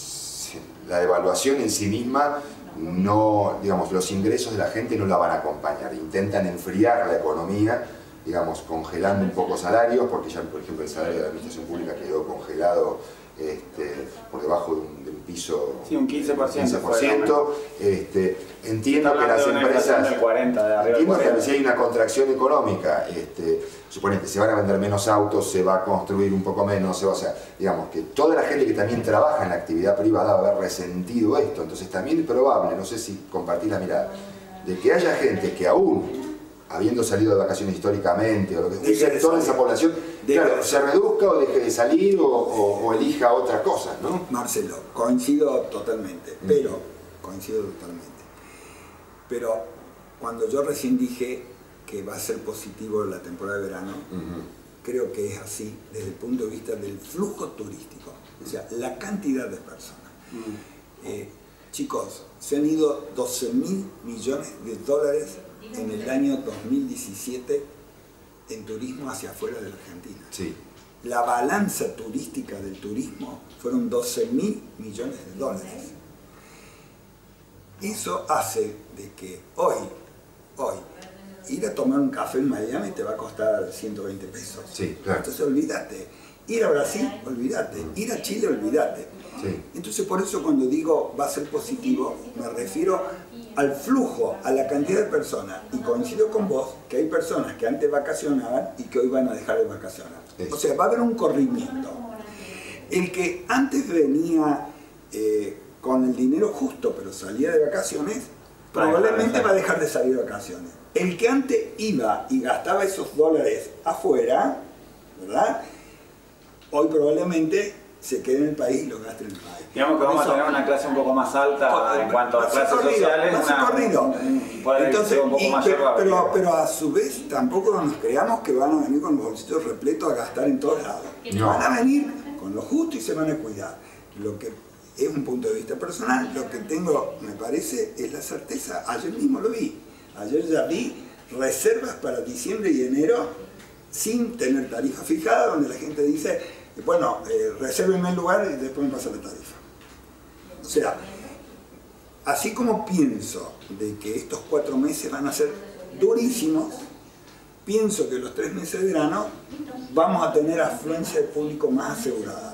Speaker 1: la devaluación en sí misma, no, digamos, los ingresos de la gente no la van a acompañar. Intentan enfriar la economía, digamos, congelando un poco salarios, porque ya, por ejemplo, el salario de la administración pública quedó congelado este, por debajo de un, de un piso,
Speaker 2: sí, un quince por ciento.
Speaker 1: quince por ciento. Este, entiendo que las empresas,
Speaker 2: del cuarenta, de arriba
Speaker 1: entiendo
Speaker 2: del cuarenta.
Speaker 1: que si hay una contracción económica, este, suponete, se van a vender menos autos, se va a construir un poco menos, se va, o sea, digamos que toda la gente que también trabaja en la actividad privada va a haber resentido esto. Entonces también es probable, no sé si compartís la mirada, de que haya gente que aún, habiendo salido de vacaciones históricamente, o lo que un sector de esa población, claro, se reduzca o deje de salir o, o, o elija otras cosas, ¿no?
Speaker 11: Marcelo, coincido totalmente, mm. pero, coincido totalmente. Pero cuando yo recién dije que va a ser positivo la temporada de verano, uh-huh. creo que es así desde el punto de vista del flujo turístico, o sea, la cantidad de personas. Uh-huh. eh, chicos, se han ido doce mil millones de dólares en el año dos mil diecisiete en turismo hacia afuera de la Argentina.
Speaker 1: Sí.
Speaker 11: La balanza turística del turismo fueron doce mil millones de dólares. Eso hace de que hoy, hoy, ir a tomar un café en Miami te va a costar ciento veinte pesos.
Speaker 1: Sí, claro.
Speaker 11: Entonces olvídate. Ir a Brasil, olvídate. Ir a Chile, olvídate.
Speaker 1: Sí.
Speaker 11: Entonces por eso cuando digo va a ser positivo, me refiero al flujo, a la cantidad de personas. Y coincido con vos que hay personas que antes vacacionaban y que hoy van a dejar de vacacionar. Eso. O sea, va a haber un corrimiento. El que antes venía eh, con el dinero justo pero salía de vacaciones, probablemente va a dejar de salir de vacaciones. El que antes iba y gastaba esos dólares afuera, ¿verdad? Hoy probablemente se quede en el país y lo gaste en el país.
Speaker 2: Digamos que vamos eso, a tener una clase un poco más alta por, en cuanto a clases corrido, sociales.
Speaker 11: Una, corrido.
Speaker 2: Puede
Speaker 11: Entonces,
Speaker 2: un poco
Speaker 11: y,
Speaker 2: más
Speaker 11: pero, pero, pero a su vez tampoco nos creamos que van a venir con los bolsillos repletos a gastar en todos lados. No. Van a venir con lo justo y se van a cuidar. Lo que es un punto de vista personal, lo que tengo, me parece, es la certeza. Ayer mismo lo vi. Ayer ya vi reservas para diciembre y enero sin tener tarifa fijada, donde la gente dice, bueno, eh, resérvenme el lugar y después me pasa la tarifa. O sea, así como pienso de que estos cuatro meses van a ser durísimos, pienso que los tres meses de verano vamos a tener afluencia de público más asegurada.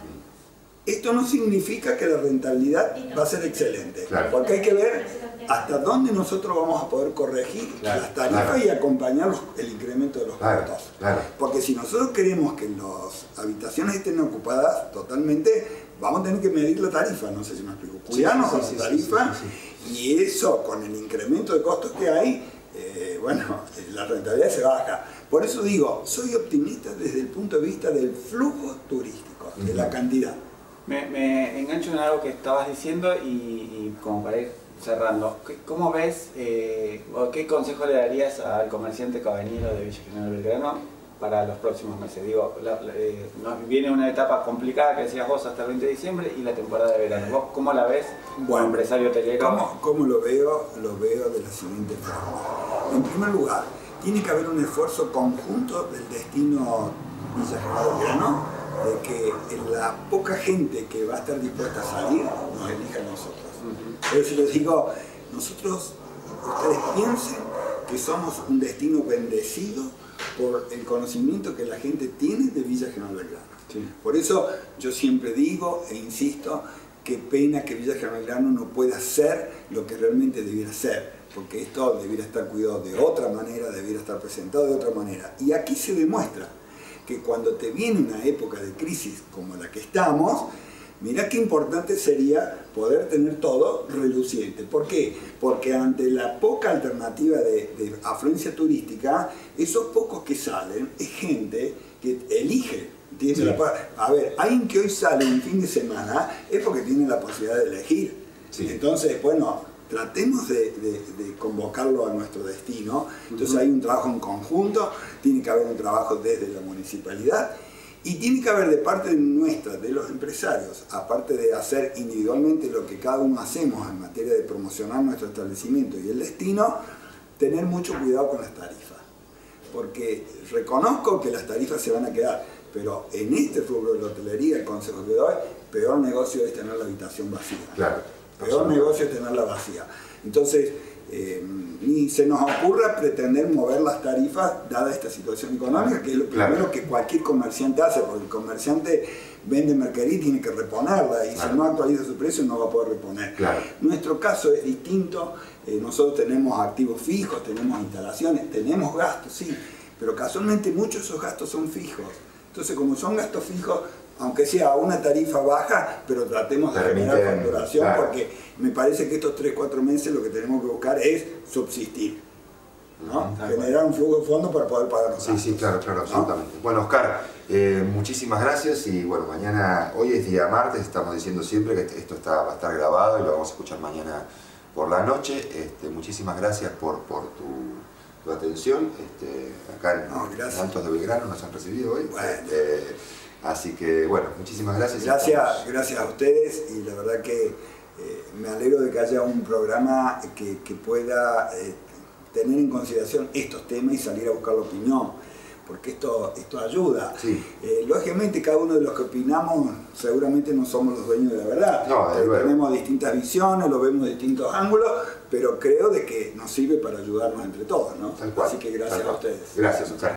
Speaker 11: Esto no significa que la rentabilidad va a ser excelente, claro, porque hay que ver hasta dónde nosotros vamos a poder corregir, claro, las tarifas, claro, y acompañar los, el incremento de los costos. Claro, claro. Porque si nosotros queremos que las habitaciones estén ocupadas totalmente, vamos a tener que medir la tarifa, no sé si me explico. Cuidarnos con la tarifa, sí, sí, sí, sí. Y eso, con el incremento de costos que hay, eh, bueno, la rentabilidad se baja. Por eso digo, soy optimista desde el punto de vista del flujo turístico, uh-huh, de la cantidad.
Speaker 2: Me, me engancho en algo que estabas diciendo y, y como para ir cerrando, ¿cómo ves eh, o qué consejo le darías al comerciante cabañero de Villa General Belgrano para los próximos meses? Digo, la, la, eh, nos viene una etapa complicada que decías vos hasta el veinte de diciembre y la temporada de verano. ¿Vos cómo la ves como bueno, empresario hotelero?
Speaker 11: ¿Cómo, ¿Cómo lo veo? Lo veo de la siguiente forma. En primer lugar, tiene que haber un esfuerzo conjunto del destino Villa General Belgrano, de que la poca gente que va a estar dispuesta a salir nos elija a nosotros. Uh-huh. Por eso les digo, nosotros, ustedes piensen que somos un destino bendecido por el conocimiento que la gente tiene de Villa General Belgrano. Sí. Por eso yo siempre digo e insisto, qué pena que Villa General Belgrano no pueda ser lo que realmente debiera ser, porque esto debiera estar cuidado de otra manera, debiera estar presentado de otra manera. Y aquí se demuestra que cuando te viene una época de crisis como la que estamos, mirá qué importante sería poder tener todo reluciente. ¿Por qué? Porque ante la poca alternativa de, de afluencia turística, esos pocos que salen es gente que elige. Tiene sí. la, a ver, alguien que hoy sale un fin de semana es porque tiene la posibilidad de elegir. Sí. Entonces, bueno, tratemos de, de, de convocarlo a nuestro destino. Entonces uh-huh. hay un trabajo en conjunto, tiene que haber un trabajo desde la municipalidad y tiene que haber de parte nuestra, de los empresarios, aparte de hacer individualmente lo que cada uno hacemos en materia de promocionar nuestro establecimiento y el destino, tener mucho cuidado con las tarifas. Porque reconozco que las tarifas se van a quedar, pero en este rubro de la hotelería, el consejo que doy, peor negocio es tener la habitación vacía. Claro. Peor negocio es tenerla vacía. Entonces, eh, ni se nos ocurra pretender mover las tarifas dada esta situación económica, que es lo primero claro. que cualquier comerciante hace, porque el comerciante vende mercadería y tiene que reponerla, y claro. si no actualiza su precio no va a poder reponer. Claro. Nuestro caso es distinto, eh, nosotros tenemos activos fijos, tenemos instalaciones, tenemos gastos, sí, pero casualmente muchos de esos gastos son fijos. Entonces, como son gastos fijos, aunque sea una tarifa baja, pero tratemos de generar facturación, claro. porque me parece que estos tres, cuatro meses lo que tenemos que buscar es subsistir, ¿no? Uh-huh. Generar un flujo de fondos para poder pagar los gastos.
Speaker 12: Sí, sí, claro, claro, absolutamente. ¿No? Bueno, Oscar, eh, muchísimas gracias y bueno, mañana, hoy es día martes, estamos diciendo siempre que esto está, va a estar grabado y lo vamos a escuchar mañana por la noche. Este, muchísimas gracias por, por tu, tu atención. Este, acá en, no, en Altos de Belgrano nos han recibido hoy. Bueno. Este, Así que, bueno, muchísimas gracias.
Speaker 11: Gracias, gracias a ustedes y la verdad que eh, me alegro de que haya un programa que, que pueda eh, tener en consideración estos temas y salir a buscar la opinión, porque esto, esto ayuda. Sí. Eh, lógicamente cada uno de los que opinamos seguramente no somos los dueños de la verdad. No, de eh, tenemos distintas visiones, lo vemos de distintos ángulos, pero creo de que nos sirve para ayudarnos entre todos, ¿no? Tal cual. Así que gracias a ustedes.
Speaker 12: Gracias, Oscar.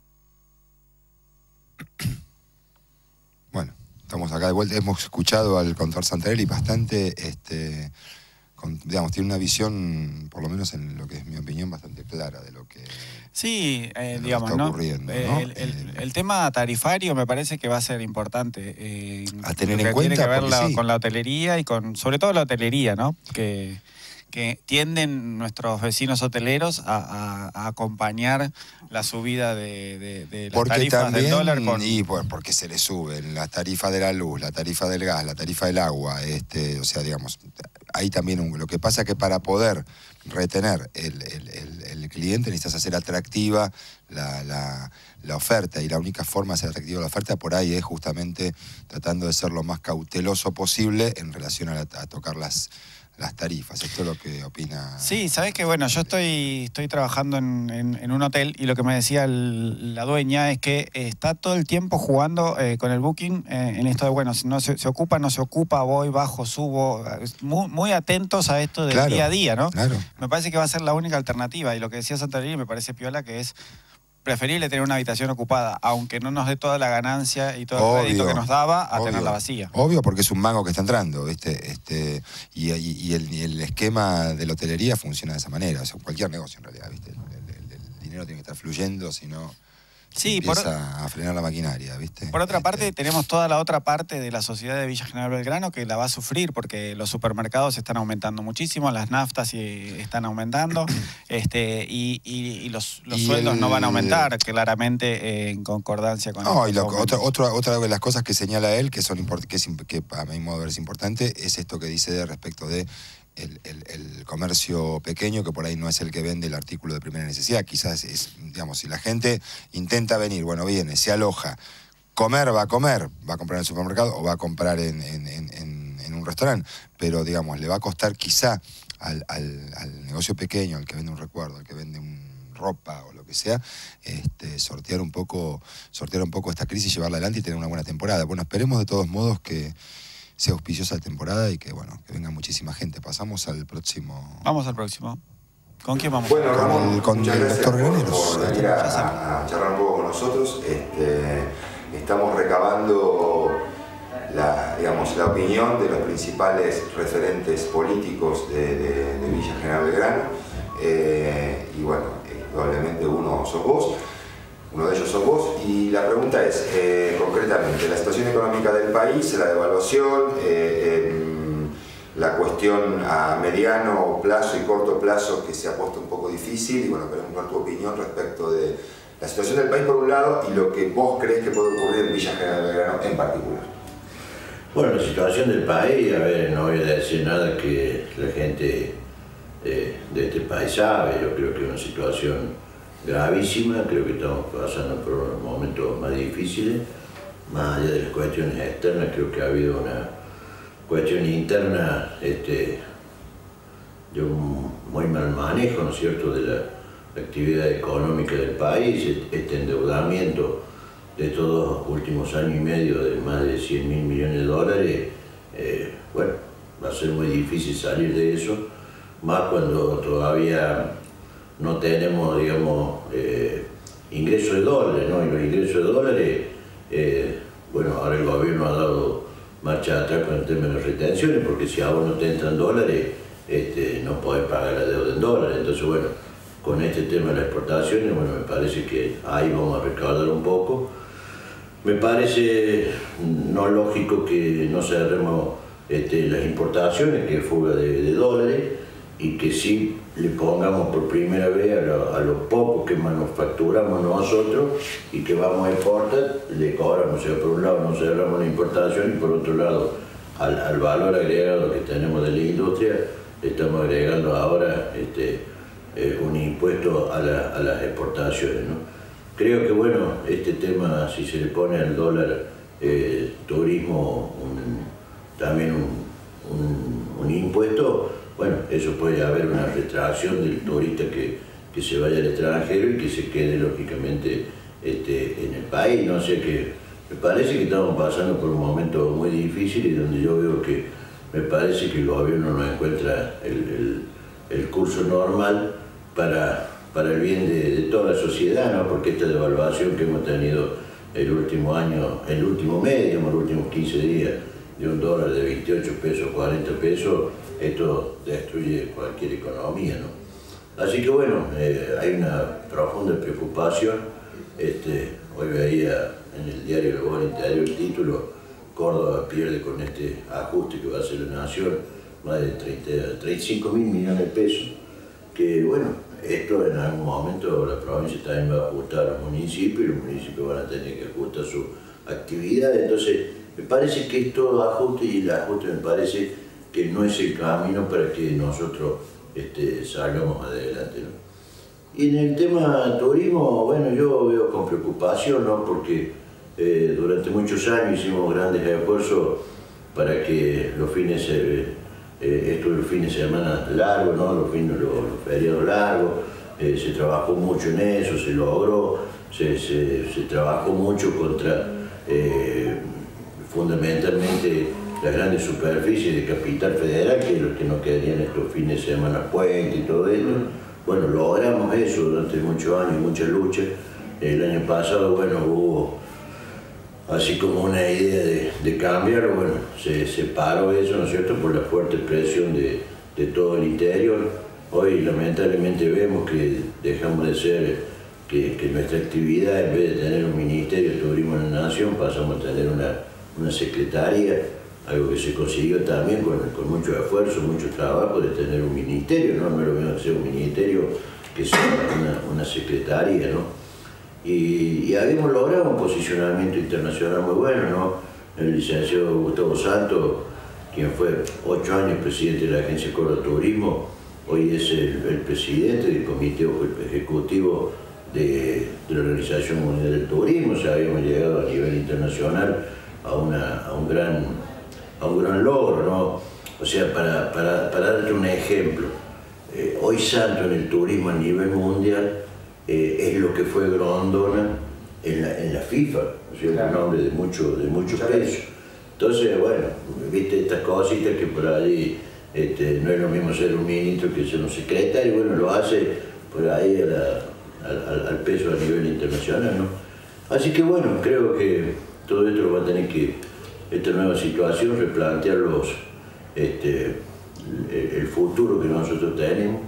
Speaker 1: Estamos acá de vuelta, hemos escuchado al contador Santarelli bastante, este, con, digamos, tiene una visión, por lo menos en lo que es mi opinión, bastante clara de lo que,
Speaker 2: sí, eh,
Speaker 1: de lo
Speaker 2: digamos,
Speaker 1: que está
Speaker 2: ¿no?
Speaker 1: ocurriendo.
Speaker 2: Eh,
Speaker 1: ¿no?
Speaker 2: el, el, el tema tarifario me parece que va a ser importante. Eh,
Speaker 1: a tener
Speaker 2: en
Speaker 1: cuenta.
Speaker 2: Tiene que ver la,
Speaker 1: sí.
Speaker 2: con la hotelería y con, sobre todo la hotelería, ¿no? Que, que tienden nuestros vecinos hoteleros a, a, a acompañar la subida de, de, de las
Speaker 1: porque
Speaker 2: tarifas
Speaker 1: también,
Speaker 2: del dólar. Con...
Speaker 1: Y pues, porque se le suben las tarifas de la luz, la tarifa del gas, la tarifa del agua, este, o sea, digamos, hay también un, lo que pasa es que para poder retener el, el, el, el cliente, necesitas hacer atractiva la, la, la oferta, y la única forma de hacer atractiva la oferta por ahí es justamente tratando de ser lo más cauteloso posible en relación a, la, a tocar las, las tarifas. Esto es lo que opina.
Speaker 2: Sí, sabes que bueno, yo estoy, estoy trabajando en, en, en un hotel, y lo que me decía el, la dueña es que está todo el tiempo jugando eh, con el booking eh, en esto de, bueno, no se, se ocupa, no se ocupa, voy, bajo, subo, muy, muy atentos a esto del
Speaker 1: Claro,
Speaker 2: día a día, ¿no?
Speaker 1: Claro.
Speaker 2: Me parece que va a ser la única alternativa, y lo que decía Santarini me parece piola, que es preferible tener una habitación ocupada, aunque no nos dé toda la ganancia y todo el
Speaker 1: Obvio,
Speaker 2: crédito que nos daba, a
Speaker 1: obvio.
Speaker 2: tenerla vacía.
Speaker 1: Obvio, porque es un mango que está entrando, ¿viste? Este, y, y, y, el, y el esquema de la hotelería funciona de esa manera, o sea, cualquier negocio en realidad, ¿viste? El, el, el dinero tiene que estar fluyendo, si no
Speaker 2: Sí,
Speaker 1: empieza
Speaker 2: por,
Speaker 1: a frenar la maquinaria, ¿viste?
Speaker 2: por otra
Speaker 1: Este,
Speaker 2: parte, tenemos toda la otra parte de la sociedad de Villa General Belgrano que la va a sufrir, porque los supermercados están aumentando muchísimo, las naftas y, están aumentando, este, y, y, y los, los
Speaker 1: Y
Speaker 2: sueldos
Speaker 1: el-
Speaker 2: no van a aumentar, claramente eh, en concordancia con
Speaker 1: No, y
Speaker 2: estos
Speaker 1: lo-
Speaker 2: aumentos.
Speaker 1: otra, otra, otra de las cosas que señala él, que, son import- que, es, imp- que a mi modo de ver es importante, es esto que dice de respecto de el, el- el comercio pequeño, que por ahí no es el que vende el artículo de primera necesidad. Quizás es, digamos, si la gente intenta venir, bueno, viene, se aloja, comer va a comer, va a comprar en el supermercado o va a comprar en, en- en- en- en un restaurante, pero digamos, le va a costar quizá al, al- al negocio pequeño, al que vende un recuerdo, al que vende un ropa o lo que sea, este, sortear un poco, sortear un poco esta crisis, llevarla adelante y tener una buena temporada. Bueno, esperemos de todos modos que sea auspiciosa la temporada y que, bueno, que venga muchísima gente. Pasamos al próximo.
Speaker 2: Vamos al próximo. ¿Con quién vamos?
Speaker 12: Bueno,
Speaker 1: Con
Speaker 12: Ramón,
Speaker 1: el- con
Speaker 12: muchas
Speaker 1: el
Speaker 12: gracias
Speaker 1: doctor
Speaker 12: por-
Speaker 1: Graneros.
Speaker 12: por venir a, a charlar un poco con nosotros. Este, estamos recabando la, digamos, la opinión de los principales referentes políticos de, de- de Villa General Belgrano. Eh, y bueno, eh, probablemente uno sos vos, uno de ellos sos vos. Y la pregunta es, eh, concretamente, la situación económica del país, la devaluación, eh, em, la cuestión a mediano plazo y corto plazo que se ha puesto un poco difícil, y bueno, queremos ver tu opinión respecto de la situación del país por un lado y lo que vos crees que puede ocurrir en Villa General Belgrano en particular.
Speaker 13: Bueno, la situación del país, a ver, no voy a decir nada que la gente eh, de este país sabe. Yo creo que es una situación gravísima, creo que estamos pasando por unos momentos más difíciles, más allá de las cuestiones externas. Creo que ha habido una cuestión interna este, de un muy mal manejo, ¿no es cierto?, de la actividad económica del país, este endeudamiento de estos dos últimos años y medio de más de cien mil millones de dólares. Eh, bueno, va a ser muy difícil salir de eso, más cuando todavía no tenemos, digamos, eh, ingresos de dólares, ¿no? Y los ingresos de dólares, eh, bueno, ahora el gobierno ha dado marcha atrás con el tema de las retenciones, porque si a vos no te entran dólares, este, no podés pagar la deuda en dólares. Entonces, bueno, con este tema de las exportaciones, bueno, me parece que ahí vamos a recaudar un poco. Me parece no lógico que no cerremos este, las importaciones, que es fuga de, de dólares, y que sí le pongamos por primera vez a lo, a lo poco que manufacturamos nosotros y que vamos a exportar, le cobramos. O sea, por un lado no cerramos la importación y por otro lado al, al valor agregado que tenemos de la industria le estamos agregando ahora este, eh, un impuesto a, la, a las exportaciones, ¿no? Creo que, bueno, este tema, si se le pone al dólar eh, turismo un, también un, un, un impuesto, bueno, eso puede haber una retracción del turista que, que se vaya al extranjero y que se quede, lógicamente, este, en el país. No sé, que me parece que estamos pasando por un momento muy difícil y donde yo veo que me parece que el gobierno no encuentra el, el, el curso normal para... para el bien de, de toda la sociedad, ¿no? Porque esta devaluación que hemos tenido el último año, el último mes, digamos, los últimos quince días, de un dólar de veintiocho pesos, cuarenta pesos, esto destruye cualquier economía, ¿no? Así que bueno, eh, hay una profunda preocupación. Este, hoy veía en el diario La Voz Interior el título: Córdoba pierde con este ajuste que va a hacer la Nación más de treinta, treinta y cinco mil millones de pesos, que bueno, esto en algún momento la provincia también va a ajustar a los municipios y los municipios van a tener que ajustar su actividad. Entonces, me parece que es todo ajuste y el ajuste me parece que no es el camino para que nosotros este, salgamos adelante, ¿no? Y en el tema turismo, bueno, yo veo con preocupación, ¿no? Porque eh, durante muchos años hicimos grandes esfuerzos para que los fines, eh, eh, estos los fines de semana largos, ¿no? Los fines, los, los feriados largos, eh, se trabajó mucho en eso, se logró, se, se, se trabajó mucho contra eh, fundamentalmente las grandes superficies de Capital Federal, que es lo que nos quedarían estos fines de semana puente y todo esto. Bueno, logramos eso durante muchos años, muchas luchas. El año pasado, bueno, hubo así como una idea de, de cambiarlo, bueno, se, se paró eso, ¿no es cierto?, por la fuerte presión de, de todo el interior. Hoy lamentablemente vemos que dejamos de ser, que, que nuestra actividad, en vez de tener un Ministerio de Turismo en la Nación, pasamos a tener una, una secretaría, algo que se consiguió también con, con mucho esfuerzo, mucho trabajo de tener un ministerio, no, no es lo mismo que sea un ministerio que sea una, una secretaría, ¿no? Y, y habíamos logrado un posicionamiento internacional muy bueno, ¿no? El licenciado Gustavo Santos, quien fue ocho años presidente de la Agencia Córdoba Turismo, hoy es el, el presidente del Comité Ejecutivo de, de la Organización Mundial del Turismo. O sea, habíamos llegado a nivel internacional a, una, a un gran a un gran logro, ¿no? O sea, para, para, para darte un ejemplo, eh, hoy Santos en el turismo a nivel mundial eh, es lo que fue Grondona en la, en la FIFA, o sea, claro, un nombre de mucho, de mucho peso. Entonces, bueno, viste estas cositas que por ahí este, no es lo mismo ser un ministro que ser un secretario, bueno, lo hace por ahí a la, al, al peso a nivel internacional, ¿no? Así que bueno, creo que todo esto lo va a tener que, esta nueva situación, replantear los, este, el, el futuro que nosotros tenemos.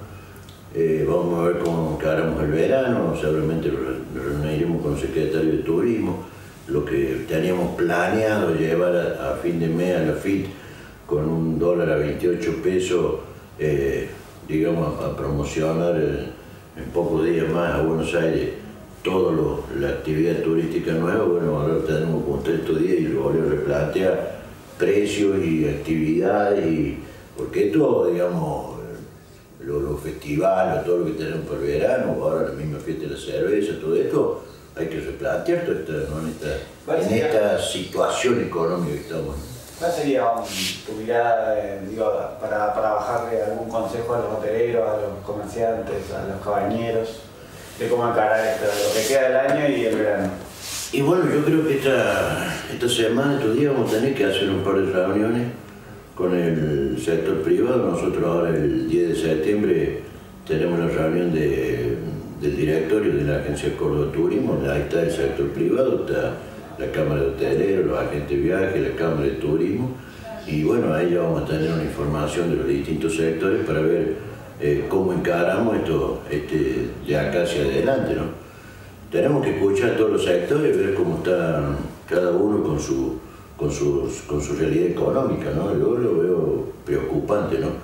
Speaker 13: Eh, vamos a ver cómo encaramos el verano, seguramente nos reuniremos con el secretario de Turismo, lo que teníamos planeado llevar a, a fin de mes a la F I T con un dólar a veintiocho pesos, eh, digamos, a, a promocionar en, en pocos días más a Buenos Aires toda la actividad turística nueva. Bueno, ahora tenemos como estos días y lo voy a replantear precios y actividades, y, porque esto, digamos, los, los festivales, todo lo que tenemos por el verano, ahora la misma fiesta de la cerveza, todo esto, hay que replantear todo esto, ¿no? en, esta, en esta situación económica que estamos.
Speaker 2: ¿Cuál sería un, tu mirada, eh, digo, para, para bajarle algún consejo a los hoteleros, a los comerciantes, a los cabañeros, de cómo encarar esto, lo que queda del año y el verano?
Speaker 13: Y bueno, yo creo que esta, esta semana, estos días, vamos a tener que hacer un par de reuniones con el sector privado. Nosotros ahora el diez de septiembre tenemos la reunión de, del directorio de la Agencia Córdoba Turismo. Ahí está el sector privado, está la Cámara de Hoteleros, los agentes de viaje, la Cámara de Turismo. Y bueno, ahí ya vamos a tener una información de los distintos sectores para ver eh, cómo encaramos esto este, de acá hacia adelante, ¿no? Tenemos que escuchar a todos los sectores, ver cómo está cada uno con su, con sus, con su realidad económica, ¿no? Yo lo veo preocupante, ¿no?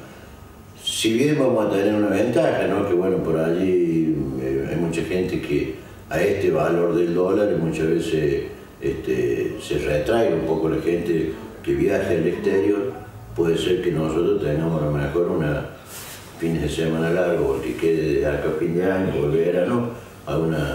Speaker 13: Si bien vamos a tener una ventaja, ¿no? Que bueno, por allí eh, hay mucha gente que a este valor del dólar muchas veces este, se retrae un poco la gente que viaja al exterior. Puede ser que nosotros tengamos a lo mejor una fines de semana largo, o que quede de acá a fin de año o el verano, alguna,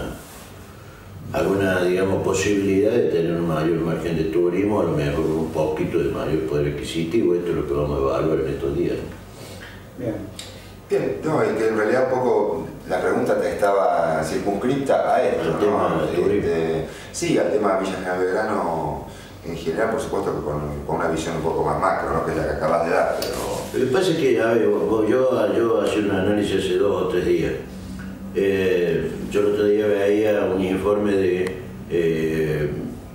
Speaker 13: alguna digamos, posibilidad de tener un mayor margen de turismo, a lo mejor un poquito de mayor poder adquisitivo. Esto es lo que vamos a evaluar en estos días, ¿no?
Speaker 12: Bien. Bien, no, y que en realidad un poco la pregunta te estaba circunscripta a esto,
Speaker 13: al
Speaker 12: ¿no?
Speaker 13: tema del turismo.
Speaker 12: Este, sí, al tema de Villa General Belgrano en general, por supuesto que con, con una visión un poco más macro, ¿no? Que es la que acabas de dar, pero...
Speaker 13: Lo que pasa es que, a ver, yo, yo hacía un análisis hace dos o tres días. Eh, yo el otro día veía un informe de, eh,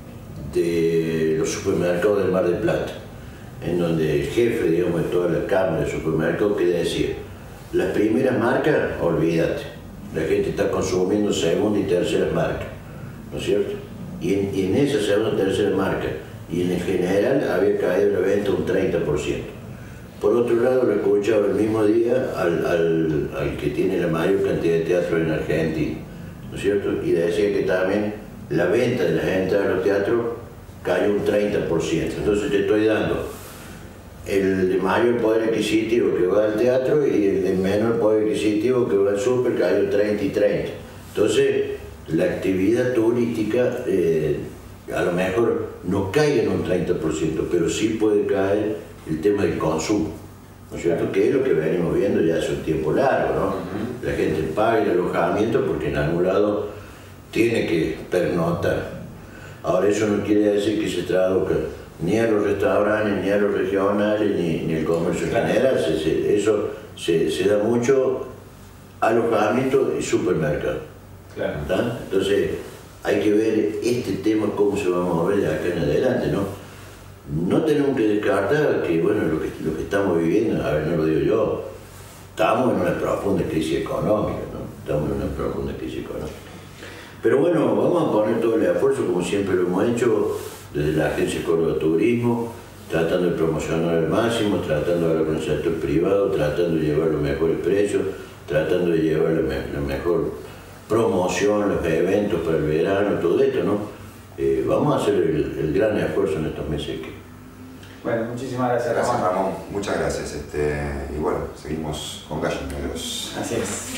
Speaker 13: de los supermercados del Mar del Plata, en donde el jefe, digamos, de toda la cámara de supermercados, que decía, las primeras marcas, olvídate, la gente está consumiendo segunda y tercera marcas, ¿no es cierto? Y en, y en esa segunda y tercera marca, y en el general, había caído la venta un treinta por ciento. Por otro lado, lo escuchaba el mismo día al, al, al que tiene la mayor cantidad de teatros en Argentina, ¿no es cierto? Y decía que también la venta de las entradas de los teatros cayó un treinta por ciento. Entonces te estoy dando el de mayor poder adquisitivo que va al teatro y el de menor poder adquisitivo que va al súper cayó treinta y treinta. Entonces, la actividad turística eh, a lo mejor no cae en un treinta por ciento, pero sí puede caer el tema del consumo, ¿no es cierto? Que es lo que venimos viendo ya hace un tiempo largo, ¿no? Uh-huh. La gente paga el alojamiento porque en algún lado tiene que pernoctar. Ahora, eso no quiere decir que se traduzca ni a los restaurantes, ni a los regionales, ni, ni el comercio en general. Se, se, eso se, se da mucho alojamiento y supermercado. Claro. Entonces, hay que ver este tema, cómo se va a mover de acá en adelante, ¿no? No tenemos que descartar que, bueno, lo que, lo que estamos viviendo, a ver, no lo digo yo, estamos en una profunda crisis económica, ¿no? Estamos en una profunda crisis económica. Pero bueno, vamos a poner todo el esfuerzo, como siempre lo hemos hecho, desde la Agencia Córdoba Turismo, tratando de promocionar al máximo, tratando de hablar con el sector privado, tratando de llevar los mejores precios, tratando de llevar la, me la mejor promoción, los eventos para el verano, todo esto, ¿no? Eh, vamos a hacer el, el gran esfuerzo en estos meses. Que...
Speaker 2: Bueno, muchísimas gracias,
Speaker 12: Gracias,
Speaker 2: Ramón.
Speaker 12: Ramón. Muchas gracias. Este, y bueno, seguimos con gallos negros.
Speaker 2: Así es.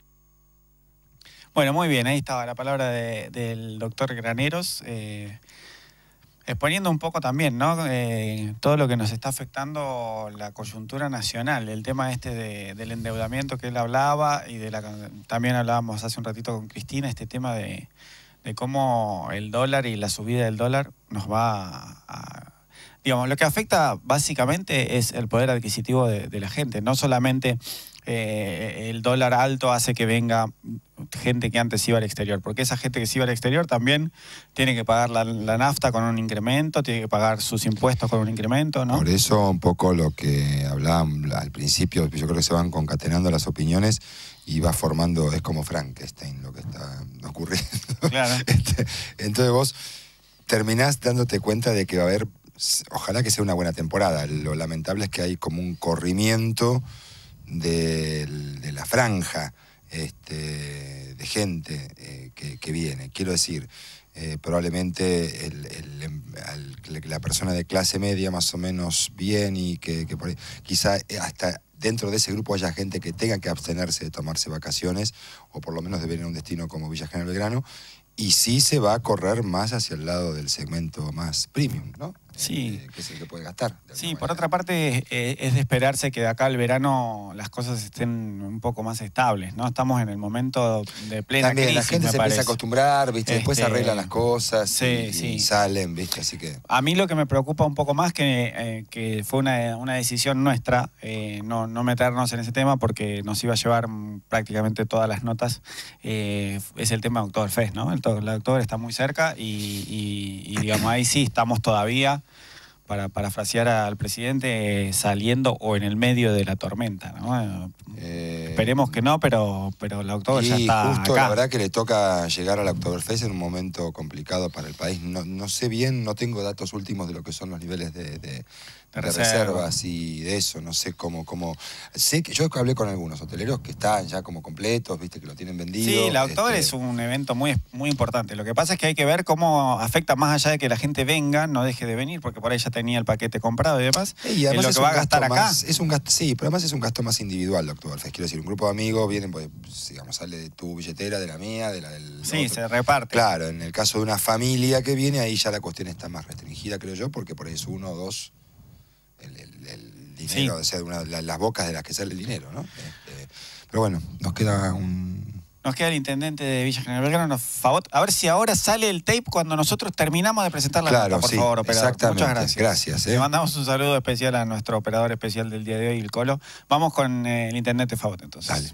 Speaker 2: Bueno, muy bien, ahí estaba la palabra de, del doctor Graneros, eh, exponiendo un poco también, ¿no? Eh, todo lo que nos está afectando la coyuntura nacional, el tema este de, del endeudamiento que él hablaba y de la, también hablábamos hace un ratito con Cristina, este tema de, de cómo el dólar y la subida del dólar nos va a, a... Digamos, lo que afecta básicamente es el poder adquisitivo de, de la gente, no solamente... Eh, el dólar alto hace que venga gente que antes iba al exterior, porque esa gente que se iba al exterior también tiene que pagar la, la nafta con un incremento, tiene que pagar sus impuestos con un incremento, ¿no?
Speaker 1: Por eso un poco lo que hablaban al principio, yo creo que se van concatenando las opiniones y va formando, es como Frankenstein lo que está ocurriendo.
Speaker 2: Claro.
Speaker 1: Este, entonces vos terminás dándote cuenta de que va a haber, ojalá que sea una buena temporada, lo lamentable es que hay como un corrimiento De, de la franja este, de gente eh, que, que viene. Quiero decir, eh, probablemente el, el, el, la persona de clase media más o menos bien y que, que por ahí, quizá hasta dentro de ese grupo haya gente que tenga que abstenerse de tomarse vacaciones o por lo menos de venir a un destino como Villa General Belgrano, y sí se va a correr más hacia el lado del segmento más premium, ¿no?
Speaker 2: Sí.
Speaker 1: Eh, que es el que puede gastar.
Speaker 2: Sí, por otra parte eh, es de esperarse que de acá al verano las cosas estén un poco más estables, ¿no? Estamos en el momento de plena
Speaker 1: También,
Speaker 2: crisis,
Speaker 1: la gente
Speaker 2: me
Speaker 1: se
Speaker 2: parece.
Speaker 1: empieza a acostumbrar, ¿viste? Después
Speaker 2: Este,
Speaker 1: se arreglan las cosas
Speaker 2: sí,
Speaker 1: y,
Speaker 2: sí.
Speaker 1: y salen, ¿viste? Así que...
Speaker 2: A mí lo que me preocupa un poco más que, eh, que fue una, una decisión nuestra, eh, no, no meternos en ese tema porque nos iba a llevar prácticamente todas las notas, eh, es el tema de Oktoberfest, ¿no? El, el octubre está muy cerca y, y, y digamos ahí sí estamos todavía, para parafrasear al presidente, eh, saliendo o en el medio de la tormenta, ¿no? Eh, Esperemos que no, pero, pero la Oktober ya está
Speaker 1: justo
Speaker 2: acá.
Speaker 1: La verdad que le toca llegar a la Oktoberfest en un momento complicado para el país. No, no sé bien, no tengo datos últimos de lo que son los niveles de, de, de, de reserva. reservas y de eso. No sé cómo, cómo... Sé que yo hablé con algunos hoteleros que están ya como completos, viste, que lo tienen vendido.
Speaker 2: Sí, la Oktober
Speaker 1: este...
Speaker 2: es un evento muy, muy importante. Lo que pasa es que hay que ver cómo afecta más allá de que la gente venga, no deje de venir, porque por ahí ya tenía el paquete comprado y demás.
Speaker 1: Y además
Speaker 2: lo
Speaker 1: es
Speaker 2: que va a gastar acá.
Speaker 1: Más, es un gasto, sí, pero además es un gasto más individual, Oktoberfest. Quiero decir, un grupo de amigos vienen, pues, digamos, sale de tu billetera, de la mía, de la del
Speaker 2: Sí,
Speaker 1: otro.
Speaker 2: se reparte.
Speaker 1: Claro, en el caso de una familia que viene, ahí ya la cuestión está más restringida, creo yo, porque por ahí es uno o dos el, el, el dinero, sí. O sea, una, la, las bocas de las que sale el dinero, ¿no? Este, pero bueno, nos queda un...
Speaker 2: Nos queda el intendente de Villa General Belgrano, nos favor, a ver si ahora sale el tape cuando nosotros terminamos de presentar la
Speaker 1: claro,
Speaker 2: nota, por
Speaker 1: sí,
Speaker 2: favor, operador.
Speaker 1: Exactamente.
Speaker 2: Muchas gracias.
Speaker 1: Gracias. ¿eh?
Speaker 2: Le mandamos un saludo especial a nuestro operador especial del día de hoy, el Colo. Vamos con eh, el intendente Favot, entonces.
Speaker 1: Dale.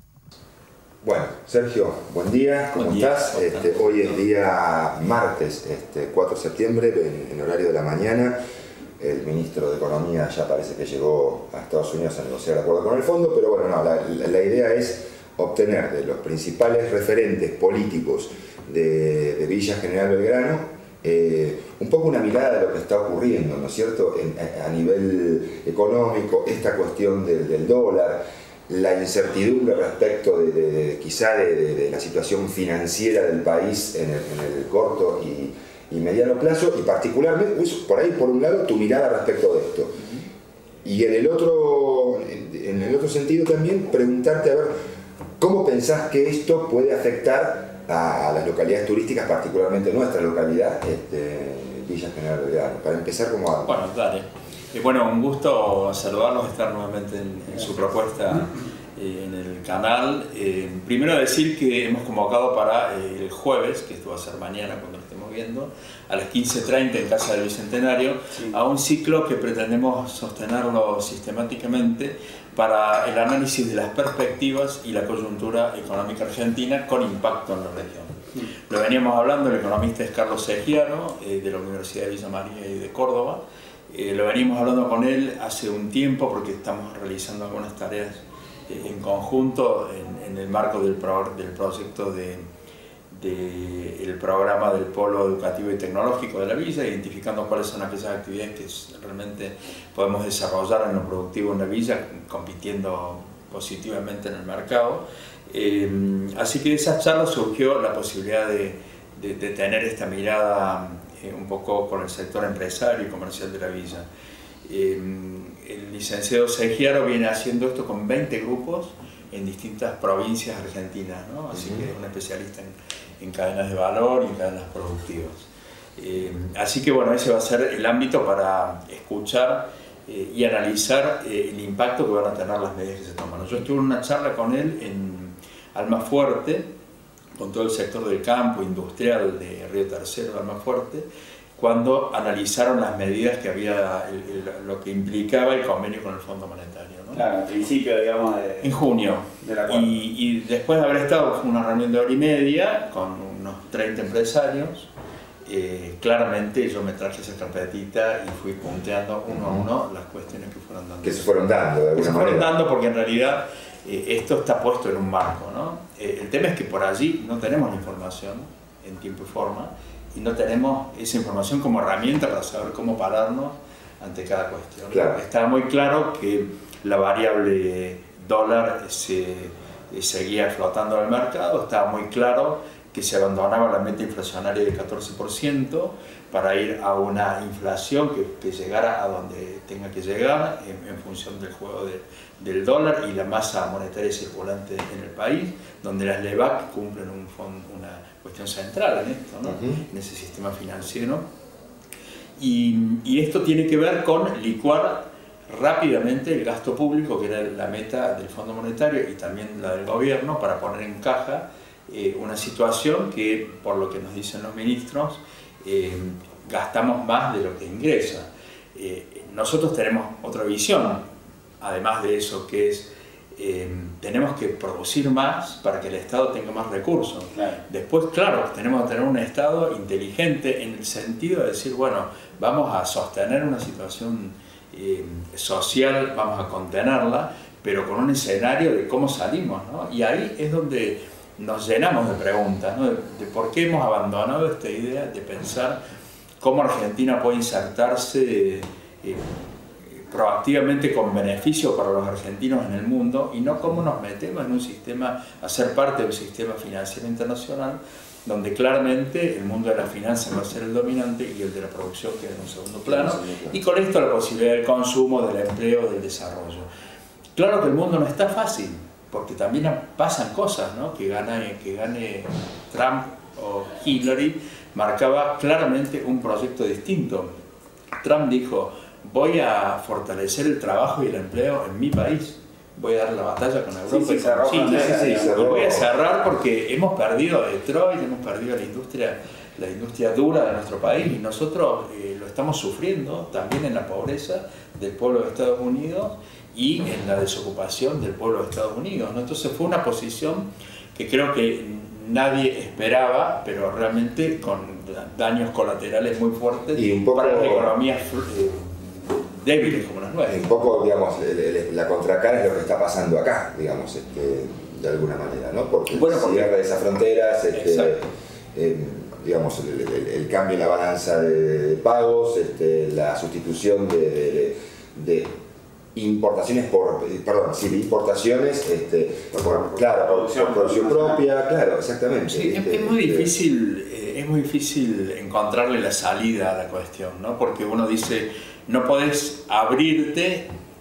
Speaker 12: Bueno, Sergio, buen día, ¿cómo
Speaker 5: buen
Speaker 12: estás?
Speaker 5: Día.
Speaker 12: Este, hoy es día martes, este, cuatro de septiembre, en, en horario de la mañana. El ministro de Economía ya parece que llegó a Estados Unidos a negociar de acuerdo con el fondo, pero bueno, no, la, la idea es obtener de los principales referentes políticos de, de Villa General Belgrano eh, un poco una mirada de lo que está ocurriendo, ¿no es cierto?, en, a, a nivel económico, esta cuestión del, del dólar, la incertidumbre respecto de, de, de quizá de, de, de la situación financiera del país en el, en el corto y, y mediano plazo, y particularmente, por ahí por un lado, tu mirada respecto de esto. y en el otro, en, en el otro sentido también, preguntarte a ver cómo pensás que esto puede afectar a, a las localidades turísticas, particularmente nuestra localidad, este, Villa General Belgrano. Para empezar, como a...
Speaker 14: Bueno, dale. Eh, bueno, un gusto saludarlos, estar nuevamente en, en su propuesta eh, en el canal. Eh, primero decir que hemos convocado para eh, el jueves, que esto va a ser mañana cuando lo estemos viendo, a las quince treinta en Casa del Bicentenario, sí, a un ciclo que pretendemos sostenerlo sistemáticamente para el análisis de las perspectivas y la coyuntura económica argentina con impacto en la región. Sí. Lo veníamos hablando, el economista es Carlos Segiano, eh, de la Universidad de Villa María y de Córdoba. Eh, lo venimos hablando con él hace un tiempo porque estamos realizando algunas tareas eh, en conjunto en, en el marco del, pro, del proyecto de, de el programa del Polo Educativo y Tecnológico de la Villa, identificando cuáles son aquellas actividades que realmente podemos desarrollar en lo productivo en la Villa, compitiendo positivamente en el mercado. Eh, así que de esa charla surgió la posibilidad de, de, de tener esta mirada eh, un poco con el sector empresario y comercial de la Villa. Eh, el licenciado Segiaro viene haciendo esto con veinte grupos en distintas provincias argentinas, ¿no? Así que es un especialista en, en cadenas de valor y en cadenas productivas. Eh, así que bueno, ese va a ser el ámbito para escuchar eh, y analizar eh, el impacto que van a tener las medidas que se toman. Yo estuve en una charla con él en Almafuerte, con todo el sector del campo industrial de Río Tercero, Almafuerte, cuando analizaron las medidas que había, el, el, lo que implicaba el convenio con el Fondo Monetario, ¿no? Claro, al principio, digamos, de, en junio. De la y, y después de haber estado en una reunión de hora y media con unos treinta empresarios, eh, claramente yo me traje esa carpetita y fui punteando uno a uno las cuestiones que fueron dando.
Speaker 12: Que se fueron dando, de alguna
Speaker 14: que se fueron
Speaker 12: manera.
Speaker 14: dando porque en realidad eh, esto está puesto en un marco, ¿no? Eh, el tema es que por allí no tenemos la información en tiempo y forma, y no tenemos esa información como herramienta para saber cómo pararnos ante cada cuestión. Claro. Estaba muy claro que la variable dólar se, seguía flotando en el mercado, estaba muy claro que se abandonaba la meta inflacionaria del catorce por ciento para ir a una inflación que, que llegara a donde tenga que llegar en, en función del juego de, del dólar y la masa monetaria circulante en el país, donde las LEVAC cumplen un fondo, una cuestión central en esto, ¿no? Uh-huh. En ese sistema financiero. Y, y esto tiene que ver con licuar rápidamente el gasto público, que era la meta del Fondo Monetario y también la del gobierno, para poner en caja eh, una situación que, por lo que nos dicen los ministros, eh, gastamos más de lo que ingresa. Eh, nosotros tenemos otra visión, además de eso, que es Eh, tenemos que producir más para que el Estado tenga más recursos. Claro. Después, claro, tenemos que tener un Estado inteligente en el sentido de decir, bueno, vamos a sostener una situación eh, social, vamos a contenerla, pero con un escenario de cómo salimos, ¿no? Y ahí es donde nos llenamos de preguntas, ¿no? de, de por qué hemos abandonado esta idea de pensar cómo Argentina puede insertarse eh, proactivamente con beneficio para los argentinos en el mundo, y no cómo nos metemos en un sistema, a ser parte de un sistema financiero internacional donde claramente el mundo de las finanzas va a ser el dominante y el de la producción queda en un segundo plano, y con esto la posibilidad del consumo, del empleo, del desarrollo. Claro que el mundo no está fácil, porque también pasan cosas, ¿no? Que gane, que gane Trump o Hillary marcaba claramente un proyecto distinto. Trump dijo: voy a fortalecer el trabajo y el empleo en mi país, voy a dar la batalla con Europa, sí, sí, y con cerró, China, sí, sí, sí, y voy a cerrar porque hemos perdido a Detroit, hemos perdido la industria, la industria dura de nuestro país, y nosotros eh, lo estamos sufriendo también en la pobreza del pueblo de Estados Unidos y en la desocupación del pueblo de Estados Unidos, ¿no? Entonces fue una posición que creo que nadie esperaba, pero realmente con daños colaterales muy fuertes y un poco para las economías eh, débiles como las nuestras.
Speaker 12: Un poco, digamos, la contracara es lo que está pasando acá, digamos, este, de alguna manera, ¿no? Porque el bueno, cierre de esas fronteras, este, eh, digamos, el, el, el cambio en la balanza de, de pagos, este, la sustitución de, de, de importaciones por, perdón, sí, de importaciones, este, por, claro, por producción, por producción propia, claro, exactamente.
Speaker 14: Sí, este, es muy este, difícil, eh, es muy difícil encontrarle la salida a la cuestión, ¿no? Porque uno dice, no podés abrirte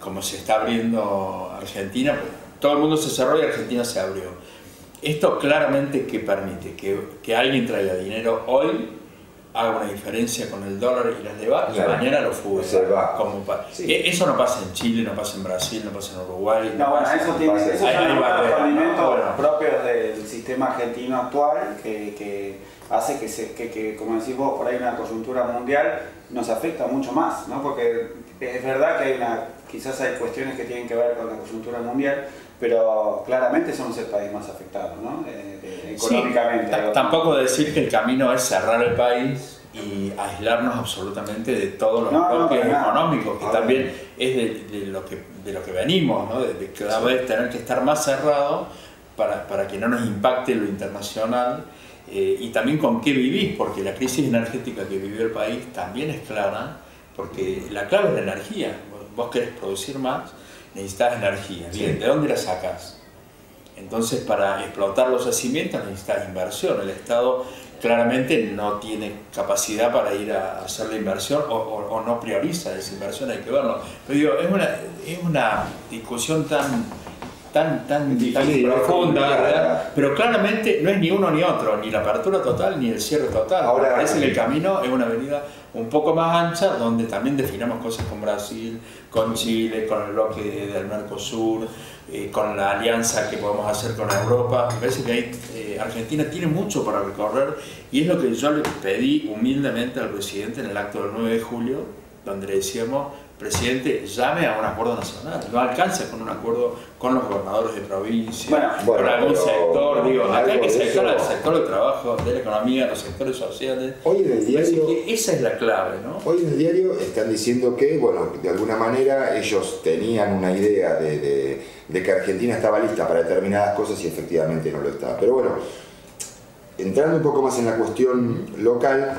Speaker 14: como se está abriendo Argentina, pues, todo el mundo se cerró y Argentina se abrió. Esto claramente que permite que, que alguien traiga dinero hoy, haga una diferencia con el dólar y las le va,
Speaker 12: claro.
Speaker 14: y mañana lo fuga. Como pa
Speaker 12: sí.
Speaker 14: Eso no pasa en Chile, no pasa en Brasil, no pasa en Uruguay.
Speaker 15: No,
Speaker 14: no
Speaker 15: bueno,
Speaker 14: pasa,
Speaker 15: eso
Speaker 14: no
Speaker 15: tiene
Speaker 14: pasa.
Speaker 15: esos
Speaker 14: Hay,
Speaker 15: son
Speaker 14: hay
Speaker 15: los
Speaker 14: barreras,
Speaker 15: condimentos
Speaker 14: ¿no? Bueno.
Speaker 15: propios del sistema argentino actual que, que hace que, se, que, que, como decís vos, por ahí una coyuntura mundial nos afecta mucho más, ¿no? Porque es verdad que hay una, quizás hay cuestiones que tienen que ver con la coyuntura mundial, pero claramente somos el país más afectado, ¿no? Eh, eh, económicamente.
Speaker 14: Sí, tampoco decir que el camino es cerrar el país y aislarnos absolutamente de todos los
Speaker 15: no,
Speaker 14: bloques
Speaker 15: no,
Speaker 14: económicos, que
Speaker 15: Ahora,
Speaker 14: también es de, de, lo que, de lo que venimos, ¿no? De, de cada vez tener que estar más cerrado para, para que no nos impacte lo internacional, eh, y también con qué vivís, porque la crisis energética que vivió el país también es clara, porque la clave es la energía. Vos, vos querés producir más, necesitas energía. Bien, sí. ¿De dónde la sacás? Entonces, para explotar los yacimientos necesitas inversión. El Estado claramente no tiene capacidad para ir a hacer la inversión o, o, o no prioriza esa inversión, hay que verlo. Pero digo, es una, es una discusión tan, tan, tan, tan profunda, ¿verdad? Pero claramente no es ni uno ni otro, ni la apertura total ni el cierre total. Ahora, parece que el camino es una avenida un poco más ancha, donde también definamos cosas con Brasil, con Chile, con el bloque del Mercosur, eh, con la alianza que podemos hacer con Europa. Me parece que ahí eh, Argentina tiene mucho para recorrer, y es lo que yo le pedí humildemente al presidente en el acto del nueve de julio, donde le decíamos: presidente, llame a un acuerdo nacional, no alcanza con un acuerdo con los gobernadores de provincia, bueno, con bueno, algún sector, digo, acá hay que sector al sector de trabajo, de la economía, los sectores sociales.
Speaker 12: Hoy en el diario,
Speaker 14: que esa es la clave, ¿no?
Speaker 12: Hoy en el diario están diciendo que, bueno, de alguna manera ellos tenían una idea de, de, de que Argentina estaba lista para determinadas cosas y efectivamente no lo estaba. Pero bueno, entrando un poco más en la cuestión local,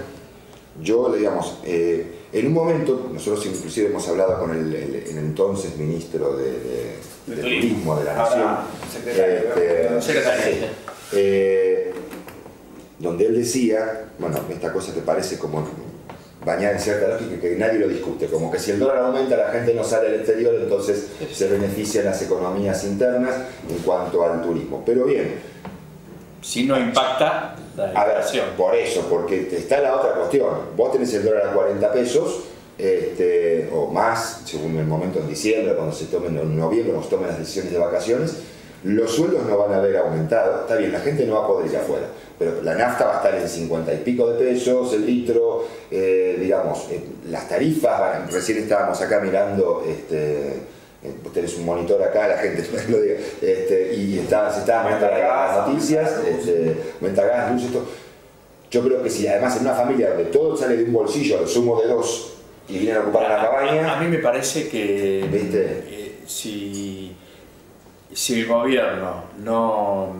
Speaker 12: yo, digamos, eh, en un momento, nosotros inclusive hemos hablado con el, el, el entonces ministro de, de, de, de Turismo de la Nación,
Speaker 15: Ahora, secretario,
Speaker 12: este, secretario. Eh, donde él decía, bueno, esta cosa que parece como bañada en cierta lógica, que nadie lo discute, como que si el dólar aumenta la gente no sale al exterior, entonces se benefician las economías internas en cuanto al turismo. Pero bien,
Speaker 14: si no impacta la inflación.
Speaker 12: Por eso, porque está la otra cuestión. Vos tenés el dólar a cuarenta pesos, este, o más, según el momento en diciembre, cuando se tomen, en noviembre, cuando se tomen las decisiones de vacaciones, los sueldos no van a haber aumentado. Está bien, la gente no va a poder ir afuera, pero la nafta va a estar en cincuenta y pico de pesos el litro, eh, digamos, eh, las tarifas, recién estábamos acá mirando, este, vos tenés un monitor acá, la gente lo diga, este, y está, se está mirando las noticias, este, aumenta gas, luz, esto. Yo creo que si además en una familia donde todo sale de un bolsillo, a lo sumo de dos, y vienen a ocupar la cabaña...
Speaker 14: A, a mí me parece que eh, si, si el gobierno no,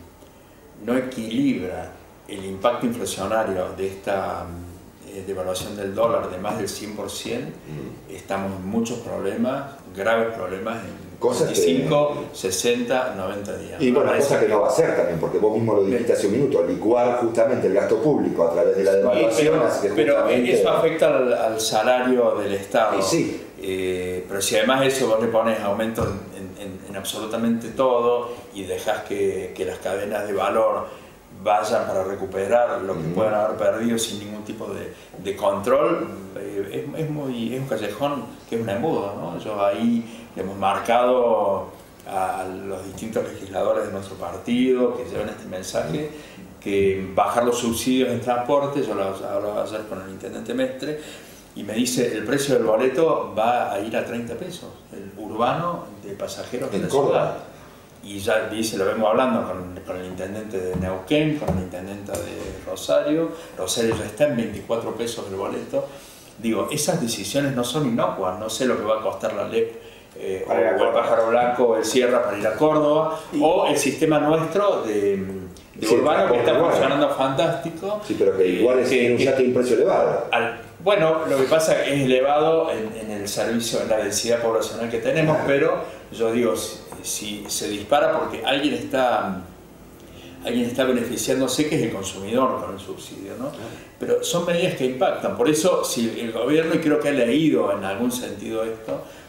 Speaker 14: no equilibra el impacto inflacionario de esta eh, devaluación del dólar de más del cien por ciento, mm. estamos en muchos problemas, graves problemas en veinticinco, que... sesenta, noventa días.
Speaker 12: Y bueno, cosa que no va a ser también, porque vos mismo lo dijiste hace un minuto, licuar justamente el gasto público a través de la devaluación.
Speaker 14: Sí, pero, pero justamente... eso afecta al, al salario del Estado.
Speaker 12: Y sí.
Speaker 14: Eh, pero si además eso vos le pones aumento en, en, en absolutamente todo y dejás que, que las cadenas de valor vayan para recuperar lo que uh-huh. puedan haber perdido sin ningún tipo de, de control, eh, es, es, muy, es un callejón que es un embudo, ¿no? Yo ahí le hemos marcado a los distintos legisladores de nuestro partido que llevan este mensaje, que bajar los subsidios en transporte. Yo lo hablaba ayer con el intendente Mestre y me dice el precio del boleto va a ir a treinta pesos, el urbano de pasajeros de la ciudad. Y ya dice, lo vemos hablando con, con el intendente de Neuquén, con la intendenta de Rosario. Rosario ya está en veinticuatro pesos el boleto. Digo, esas decisiones no son inocuas, no sé lo que va a costar la L E P, eh, o el Pájaro Blanco, o el Sierra para ir a Córdoba, y, o el sistema nuestro de, de sí, urbano que está igual. funcionando fantástico.
Speaker 12: Sí, pero que igual es que, ya tiene un precio elevado.
Speaker 14: Al, bueno, lo que pasa es elevado en, en el servicio, en la densidad poblacional que tenemos, claro. Pero yo digo, si, si se dispara porque alguien está, alguien está beneficiándose, que es el consumidor con el subsidio, ¿no? Pero son medidas que impactan. Por eso, si el gobierno, y creo que ha leído en algún sentido esto,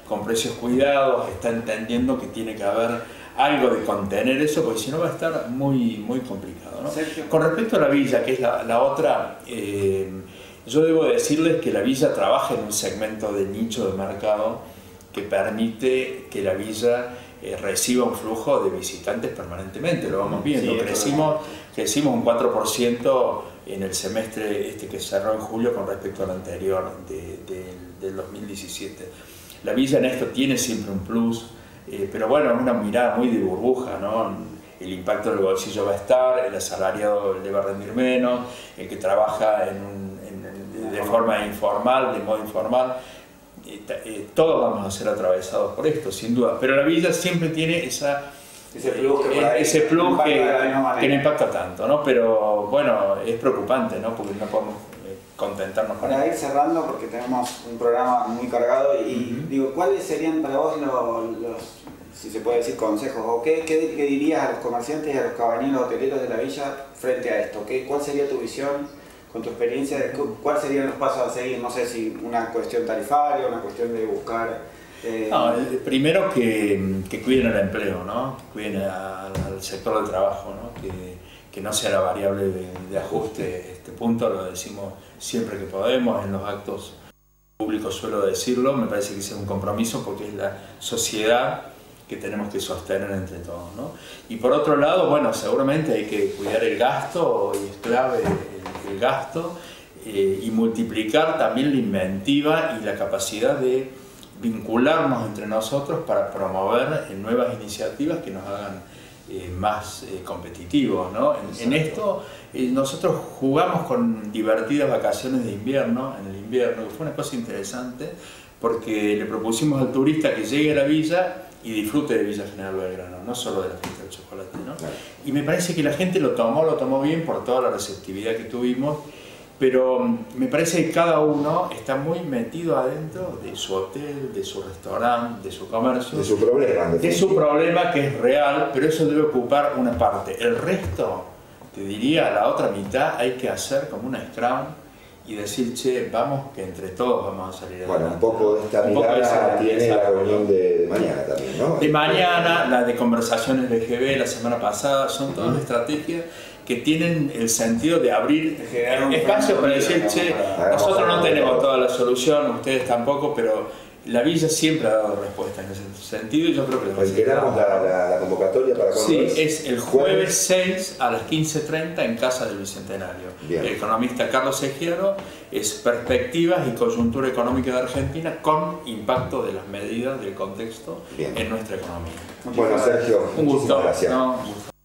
Speaker 14: con precios cuidados, está entendiendo que tiene que haber algo de contener eso, porque si no va a estar muy, muy complicado, ¿no? Con respecto a la villa, que es la, la otra, eh, yo debo decirles que la villa trabaja en un segmento de nicho de mercado que permite que la villa eh, reciba un flujo de visitantes permanentemente, lo vamos viendo. Sí, crecimos, crecimos un cuatro por ciento en el semestre este que cerró en julio con respecto al anterior de, de, del dos mil diecisiete. La villa en esto tiene siempre un plus, eh, pero bueno, es una mirada muy de burbuja, ¿no? El impacto del bolsillo va a estar, el asalariado le va a rendir menos, el que trabaja en un, en, de forma informal, de modo informal, eh, eh, todos vamos a ser atravesados por esto, sin duda, pero la villa siempre tiene esa...
Speaker 15: Ese plus que,
Speaker 14: eh, ese plus que, que no
Speaker 15: impacta
Speaker 14: tanto, ¿no? Pero bueno, es preocupante, ¿no? Porque no podemos eh, contentarnos con
Speaker 15: Para
Speaker 14: él.
Speaker 15: ir cerrando, porque tenemos un programa muy cargado, y uh-huh. digo, ¿cuáles serían para vos los, los, si se puede decir, consejos? ¿O qué, qué, qué dirías a los comerciantes y a los cabañeros hoteleros de la villa frente a esto? ¿Qué, ¿Cuál sería tu visión, con tu experiencia? ¿Cuáles serían los pasos a seguir? No sé si una cuestión tarifaria, una cuestión de buscar...
Speaker 14: Eh, no, el primero que, que cuiden el empleo, ¿no? Que cuiden a, al sector del trabajo, ¿no? Que, que no sea la variable de, de ajuste. Este punto lo decimos siempre que podemos, en los actos públicos suelo decirlo, me parece que es un compromiso porque es la sociedad que tenemos que sostener entre todos, ¿no? Y por otro lado, bueno, seguramente hay que cuidar el gasto, y es clave el, el gasto, eh, y multiplicar también la inventiva y la capacidad de vincularnos entre nosotros para promover eh, nuevas iniciativas que nos hagan eh, más eh, competitivos, ¿no? En, en esto eh, nosotros jugamos con divertidas vacaciones de invierno, en el invierno, que fue una cosa interesante, porque le propusimos al turista que llegue a la villa y disfrute de Villa General Belgrano, no solo de la fiesta del chocolate, ¿no? Claro. Y me parece que la gente lo tomó, lo tomó bien por toda la receptividad que tuvimos, pero me parece que cada uno está muy metido adentro de su hotel, de su restaurante, de su comercio.
Speaker 12: De su problema.
Speaker 14: De su problema, que es real, pero eso debe ocupar una parte. El resto, te diría, la otra mitad, hay que hacer como una scrum y decir, che, vamos, que entre todos vamos a salir adelante.
Speaker 12: Bueno, un poco de esta mirada tiene la reunión de, de mañana también, ¿no?
Speaker 14: De mañana, la de conversaciones de G B la semana pasada, son todas estrategias que tienen el sentido de abrir espacio para decir, che, nosotros no tenemos toda la solución, ustedes tampoco, pero la villa siempre ha dado respuesta en ese sentido y yo creo que les va a seguir
Speaker 12: dando. ¿Reiteramos la, la, la convocatoria para cuándo
Speaker 14: Sí,
Speaker 12: es?
Speaker 14: es el jueves seis a las quince treinta en Casa del Bicentenario. Bien. El economista Carlos Ejiaro es perspectivas y coyuntura económica de Argentina con impacto de las medidas del contexto Bien. En nuestra economía.
Speaker 12: Bueno, Sergio,
Speaker 14: un gusto.
Speaker 12: Gracias.
Speaker 14: No,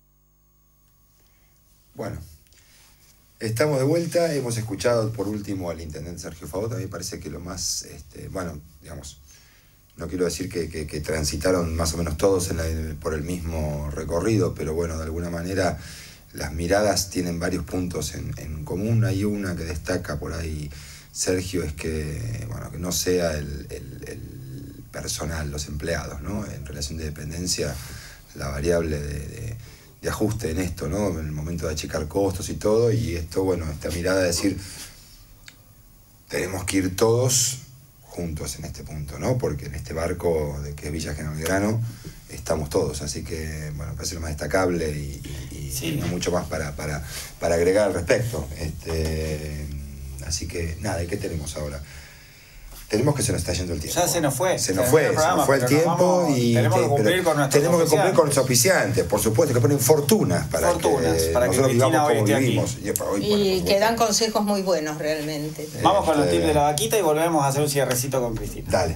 Speaker 1: Bueno, estamos de vuelta, hemos escuchado por último al intendente Sergio Favot. A mí me parece que lo más, este, bueno, digamos, no quiero decir que, que, que transitaron más o menos todos en la, por el mismo recorrido, pero bueno, de alguna manera las miradas tienen varios puntos en, en común. Hay una que destaca por ahí Sergio, es que, bueno, que no sea el, el, el personal, los empleados, ¿no? En relación de dependencia, la variable de... de de ajuste en esto, ¿no? En el momento de achicar costos y todo, y esto, bueno, esta mirada de decir, tenemos que ir todos juntos en este punto, ¿no? Porque en este barco de que es Villa General Belgrano estamos todos, así que, bueno, parece lo más destacable y, y, y sí. no mucho más para, para, para agregar al respecto. Este, así que, nada, ¿y qué tenemos ahora? Tenemos que se nos está yendo el tiempo.
Speaker 2: Ya se nos fue.
Speaker 1: Se nos fue, se nos fue el tiempo vamos, y
Speaker 2: tenemos que cumplir con nuestros
Speaker 1: tenemos que cumplir con nuestros auspiciantes, por supuesto, que ponen fortunas para
Speaker 2: fortunas,
Speaker 1: que
Speaker 2: para
Speaker 1: nosotros
Speaker 2: que
Speaker 1: vivamos como
Speaker 2: hoy
Speaker 1: vivimos.
Speaker 9: Y,
Speaker 1: hoy,
Speaker 9: y
Speaker 1: bueno,
Speaker 9: que dan consejos muy buenos realmente.
Speaker 2: Vamos con los
Speaker 1: Este...
Speaker 2: tips de la vaquita y volvemos a hacer un cierrecito con Cristina.
Speaker 1: Dale.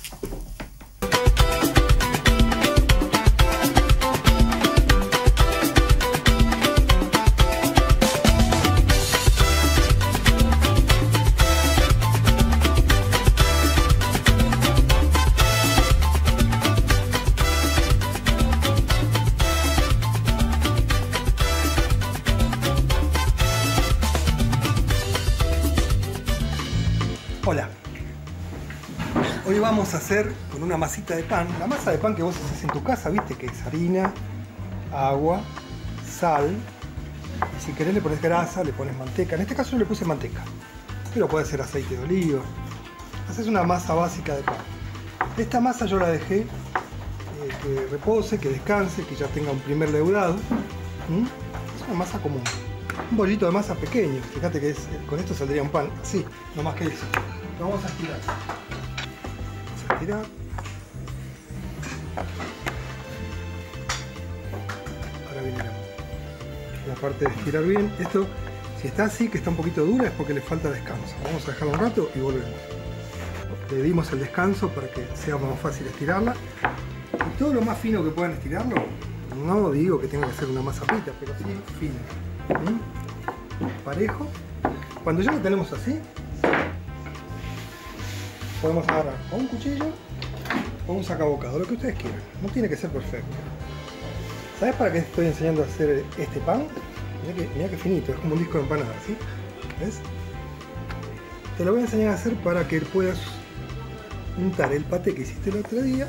Speaker 16: Hola, hoy vamos a hacer con una masita de pan, la masa de pan que vos haces en tu casa, viste que es harina, agua, sal, y si querés le pones grasa, le pones manteca, en este caso yo le puse manteca, pero puede ser aceite de oliva. Haces una masa básica de pan, Esta masa yo la dejé eh, que repose, que descanse, que ya tenga un primer leudado. ¿Mm? Es una masa común. Un bollito de masa pequeño. Fíjate que es, con esto saldría un pan así, no más que eso. Lo vamos a estirar. Vamos a estirar. Ahora viene la, la parte de estirar bien. Esto, si está así, que está un poquito dura, es porque le falta descanso. Vamos a dejarlo un rato y volvemos. Le dimos el descanso para que sea más fácil estirarla. Y todo lo más fino que puedan estirarlo, no digo que tenga que ser una masa pita, pero sí fino. ¿Mm? Parejo. Cuando ya lo tenemos así, podemos agarrar o un cuchillo o un sacabocado, lo que ustedes quieran. No tiene que ser perfecto. ¿Sabes para qué estoy enseñando a hacer este pan? Mirá que, mirá que finito, es como un disco de empanada, ¿sí? ¿Ves? Te lo voy a enseñar a hacer para que puedas untar el paté que hiciste el otro día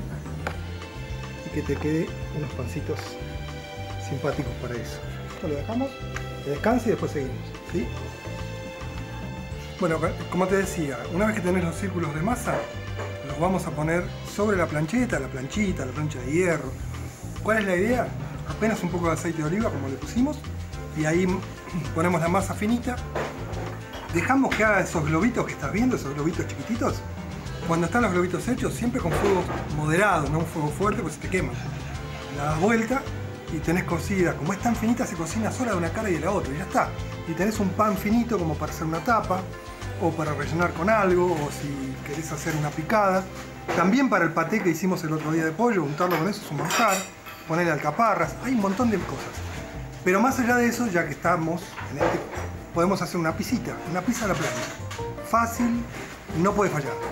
Speaker 16: y que te quede unos pancitos simpáticos para eso. Esto lo dejamos, que descanse y después seguimos, ¿sí? Bueno, como te decía, una vez que tenés los círculos de masa, los vamos a poner sobre la plancheta, la planchita, la plancha de hierro. ¿Cuál es la idea? Apenas un poco de aceite de oliva, como le pusimos, y ahí ponemos la masa finita. Dejamos que haga esos globitos que estás viendo, esos globitos chiquititos. Cuando están los globitos hechos, siempre con fuego moderado, no un fuego fuerte, porque se te queman. La das vuelta y tenés cocida. Como es tan finita, se cocina sola de una cara y de la otra, y ya está. Y tenés un pan finito como para hacer una tapa, o para rellenar con algo, o si querés hacer una picada. También para el paté que hicimos el otro día de pollo, untarlo con eso es un manjar, ponerle alcaparras, hay un montón de cosas. Pero más allá de eso, ya que estamos en este, podemos hacer una pisita, una pizza a la plancha. Fácil y no puede fallar.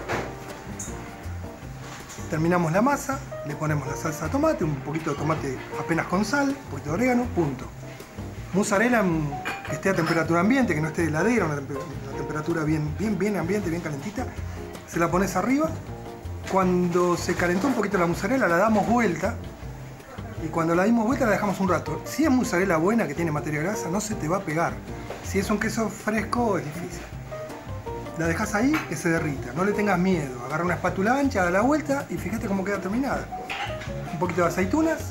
Speaker 16: Terminamos la masa, le ponemos la salsa de tomate, un poquito de tomate apenas con sal, un poquito de orégano, punto. Mozzarella que esté a temperatura ambiente, que no esté de heladera, una, temp una temperatura bien, bien, bien ambiente, bien calentita. Se la pones arriba. Cuando se calentó un poquito la mozzarella, la damos vuelta. Y cuando la dimos vuelta, la dejamos un rato. Si es mozzarella buena, que tiene materia grasa, no se te va a pegar. Si es un queso fresco, es difícil. La dejas ahí, que se derrita. No le tengas miedo. Agarra una espátula ancha, da la vuelta y fíjate cómo queda terminada. Un poquito de aceitunas.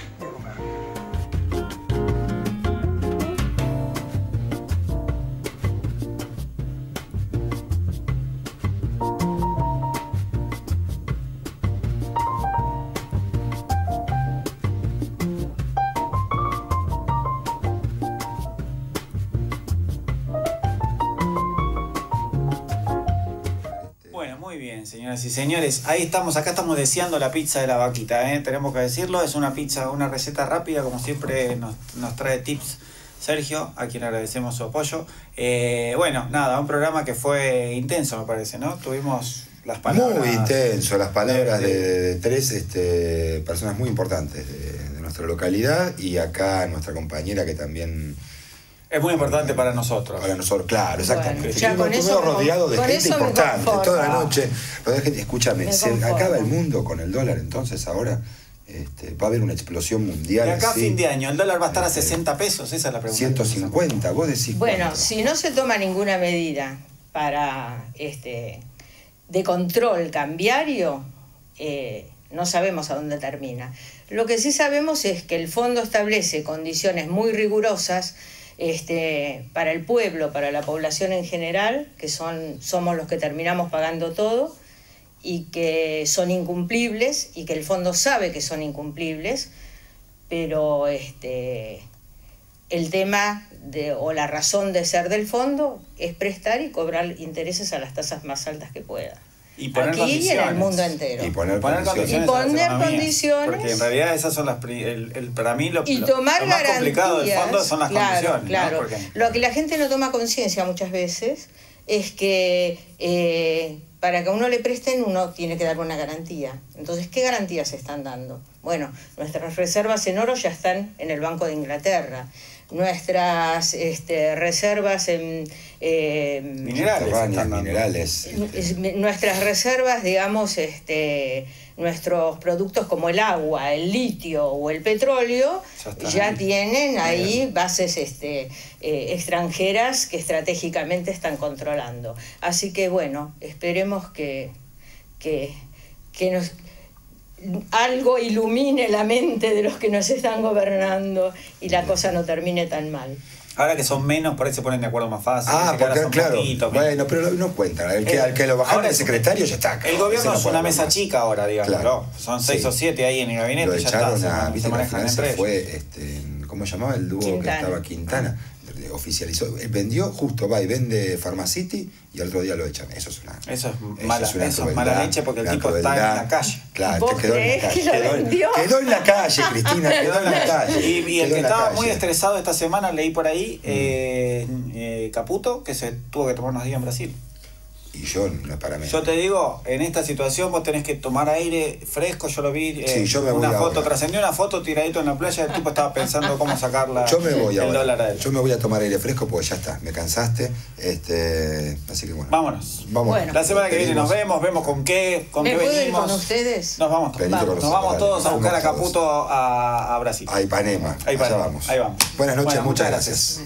Speaker 2: Señoras y señores, ahí estamos, acá estamos deseando la pizza de la vaquita, ¿eh? Tenemos que decirlo, es una pizza, una receta rápida, como siempre nos, nos trae tips Sergio, a quien agradecemos su apoyo. Eh, bueno, nada, un programa que fue intenso, me parece, ¿no? Tuvimos las palabras...
Speaker 1: Muy intenso, las palabras de, de, de tres este, personas muy importantes de, de nuestra localidad, y acá nuestra compañera que también...
Speaker 2: Es muy importante para nosotros.
Speaker 1: Para nosotros, claro, exactamente.
Speaker 9: Bueno, ya con eso me,
Speaker 1: rodeado de gente importante toda la noche. Gente, escúchame, se acaba el mundo con el dólar, entonces ahora este, va a haber una explosión mundial.
Speaker 2: De acá a
Speaker 1: ¿sí?
Speaker 2: fin de año, ¿el dólar va a estar a sesenta pesos? Esa es la pregunta.
Speaker 1: ciento cincuenta, vos decís.
Speaker 9: Bueno,
Speaker 1: ¿cuánto?
Speaker 9: si no se toma ninguna medida para este de control cambiario, eh, no sabemos a dónde termina. Lo que sí sabemos es que el fondo establece condiciones muy rigurosas Este, para el pueblo, para la población en general, que son, somos los que terminamos pagando todo, y que son incumplibles, y que el fondo sabe que son incumplibles, pero este, el tema de, o la razón de ser del fondo es prestar y cobrar intereses a las tasas más altas que pueda.
Speaker 2: Y poner
Speaker 9: aquí
Speaker 2: condiciones.
Speaker 9: y en el mundo entero.
Speaker 1: Y poner,
Speaker 2: poner
Speaker 1: condiciones.
Speaker 2: condiciones.
Speaker 9: Y poner
Speaker 2: a la
Speaker 9: condiciones.
Speaker 2: Porque en realidad esas son las... El, el, para mí lo,
Speaker 9: y
Speaker 2: lo,
Speaker 9: tomar
Speaker 2: lo más
Speaker 9: garantías,
Speaker 2: complicado del fondo son las
Speaker 9: claro,
Speaker 2: condiciones.
Speaker 9: Claro.
Speaker 2: ¿No? Porque...
Speaker 9: Lo que la gente no toma conciencia muchas veces es que eh, para que a uno le presten uno tiene que dar una garantía. Entonces, ¿qué garantías se están dando? Bueno, nuestras reservas en oro ya están en el Banco de Inglaterra. Nuestras este, reservas en... Eh,
Speaker 2: minerales.
Speaker 1: minerales.
Speaker 9: Nuestras reservas, digamos, este, nuestros productos como el agua, el litio o el petróleo, ya, ya ahí. tienen ahí bases este, eh, extranjeras que estratégicamente están controlando. Así que, bueno, esperemos que... que que nos algo ilumine la mente de los que nos están gobernando y la cosa no termine tan mal.
Speaker 2: Ahora que son menos, por ahí se ponen de acuerdo más fácil.
Speaker 1: Ah, porque
Speaker 2: son
Speaker 1: claro.
Speaker 2: poquitos,
Speaker 1: Bueno, pero no cuenta. El que,
Speaker 2: Eh,
Speaker 1: al que lo bajaron
Speaker 2: ahora
Speaker 1: de secretario ya está.
Speaker 2: El gobierno
Speaker 1: no
Speaker 2: es
Speaker 1: puede
Speaker 2: una
Speaker 1: hablar
Speaker 2: mesa
Speaker 1: más.
Speaker 2: chica ahora, digamos.
Speaker 1: Claro.
Speaker 2: ¿no? Son seis
Speaker 1: Sí.
Speaker 2: o siete ahí en el gabinete.
Speaker 1: Lo
Speaker 2: ya
Speaker 1: echaron
Speaker 2: está,
Speaker 1: a,
Speaker 2: se,
Speaker 1: viste
Speaker 2: se
Speaker 1: que la
Speaker 2: manejan
Speaker 1: finanza
Speaker 2: entre ellos.
Speaker 1: fue, este, ¿cómo se llamaba el dúo
Speaker 9: Quintana.
Speaker 1: que estaba Quintana? Oficializó, él vendió, justo va y vende Pharmacity y al otro día lo echan. Eso es una,
Speaker 2: Eso es
Speaker 1: eso
Speaker 2: mala,
Speaker 1: es una
Speaker 2: eso es
Speaker 1: crueldad,
Speaker 2: mala leche porque el
Speaker 1: una
Speaker 2: tipo
Speaker 1: crueldad.
Speaker 2: está en la calle.
Speaker 1: Claro,
Speaker 9: ¿Vos
Speaker 1: te quedó en la
Speaker 9: creés
Speaker 1: calle.
Speaker 9: que lo
Speaker 1: Quedó en,
Speaker 9: vendió?
Speaker 1: quedó en la calle, Cristina, quedó en la calle.
Speaker 2: Y, y el
Speaker 1: Quedó
Speaker 2: que
Speaker 1: en la
Speaker 2: estaba
Speaker 1: calle.
Speaker 2: muy estresado esta semana, leí por ahí, eh, eh, Caputo, que se tuvo que tomar unos días en Brasil.
Speaker 1: Y yo no es para mí.
Speaker 2: Yo te digo, en esta situación vos tenés que tomar aire fresco, yo lo vi, eh,
Speaker 1: Sí, yo me voy
Speaker 2: una foto,
Speaker 1: ahora.
Speaker 2: trascendió una foto tiradito en la playa, el tipo estaba pensando cómo sacarla
Speaker 1: Yo me voy
Speaker 2: el
Speaker 1: ahora.
Speaker 2: dólar a él.
Speaker 1: Yo me voy a tomar aire fresco porque ya está, me cansaste. Este, así que bueno.
Speaker 2: Vámonos.
Speaker 1: Vamos.
Speaker 9: Bueno.
Speaker 2: La semana que viene
Speaker 1: Pedimos.
Speaker 2: nos vemos, vemos con qué, con
Speaker 9: ¿Me
Speaker 2: qué
Speaker 9: puedo ir
Speaker 2: venimos.
Speaker 9: con ustedes?
Speaker 2: Nos vamos todos.
Speaker 1: Venite con
Speaker 2: Nos
Speaker 1: nosotros,
Speaker 2: vamos
Speaker 1: dale.
Speaker 2: todos a
Speaker 1: Vamos
Speaker 2: buscar a
Speaker 1: todos.
Speaker 2: Caputo a, a Brasil.
Speaker 1: A Ipanema.
Speaker 2: Ahí
Speaker 1: Allá
Speaker 2: vamos.
Speaker 1: vamos.
Speaker 2: Ahí vamos.
Speaker 1: Buenas noches,
Speaker 2: Bueno,
Speaker 1: muchas gracias.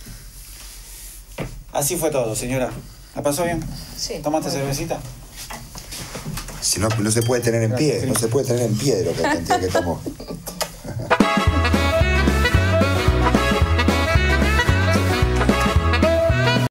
Speaker 2: Así fue todo, señora. ¿La pasó bien?
Speaker 9: Sí.
Speaker 2: ¿Tomaste cervecita?
Speaker 1: Si no, no se puede tener en pie, no se puede tener en pie de lo que, la cantidad que tomó.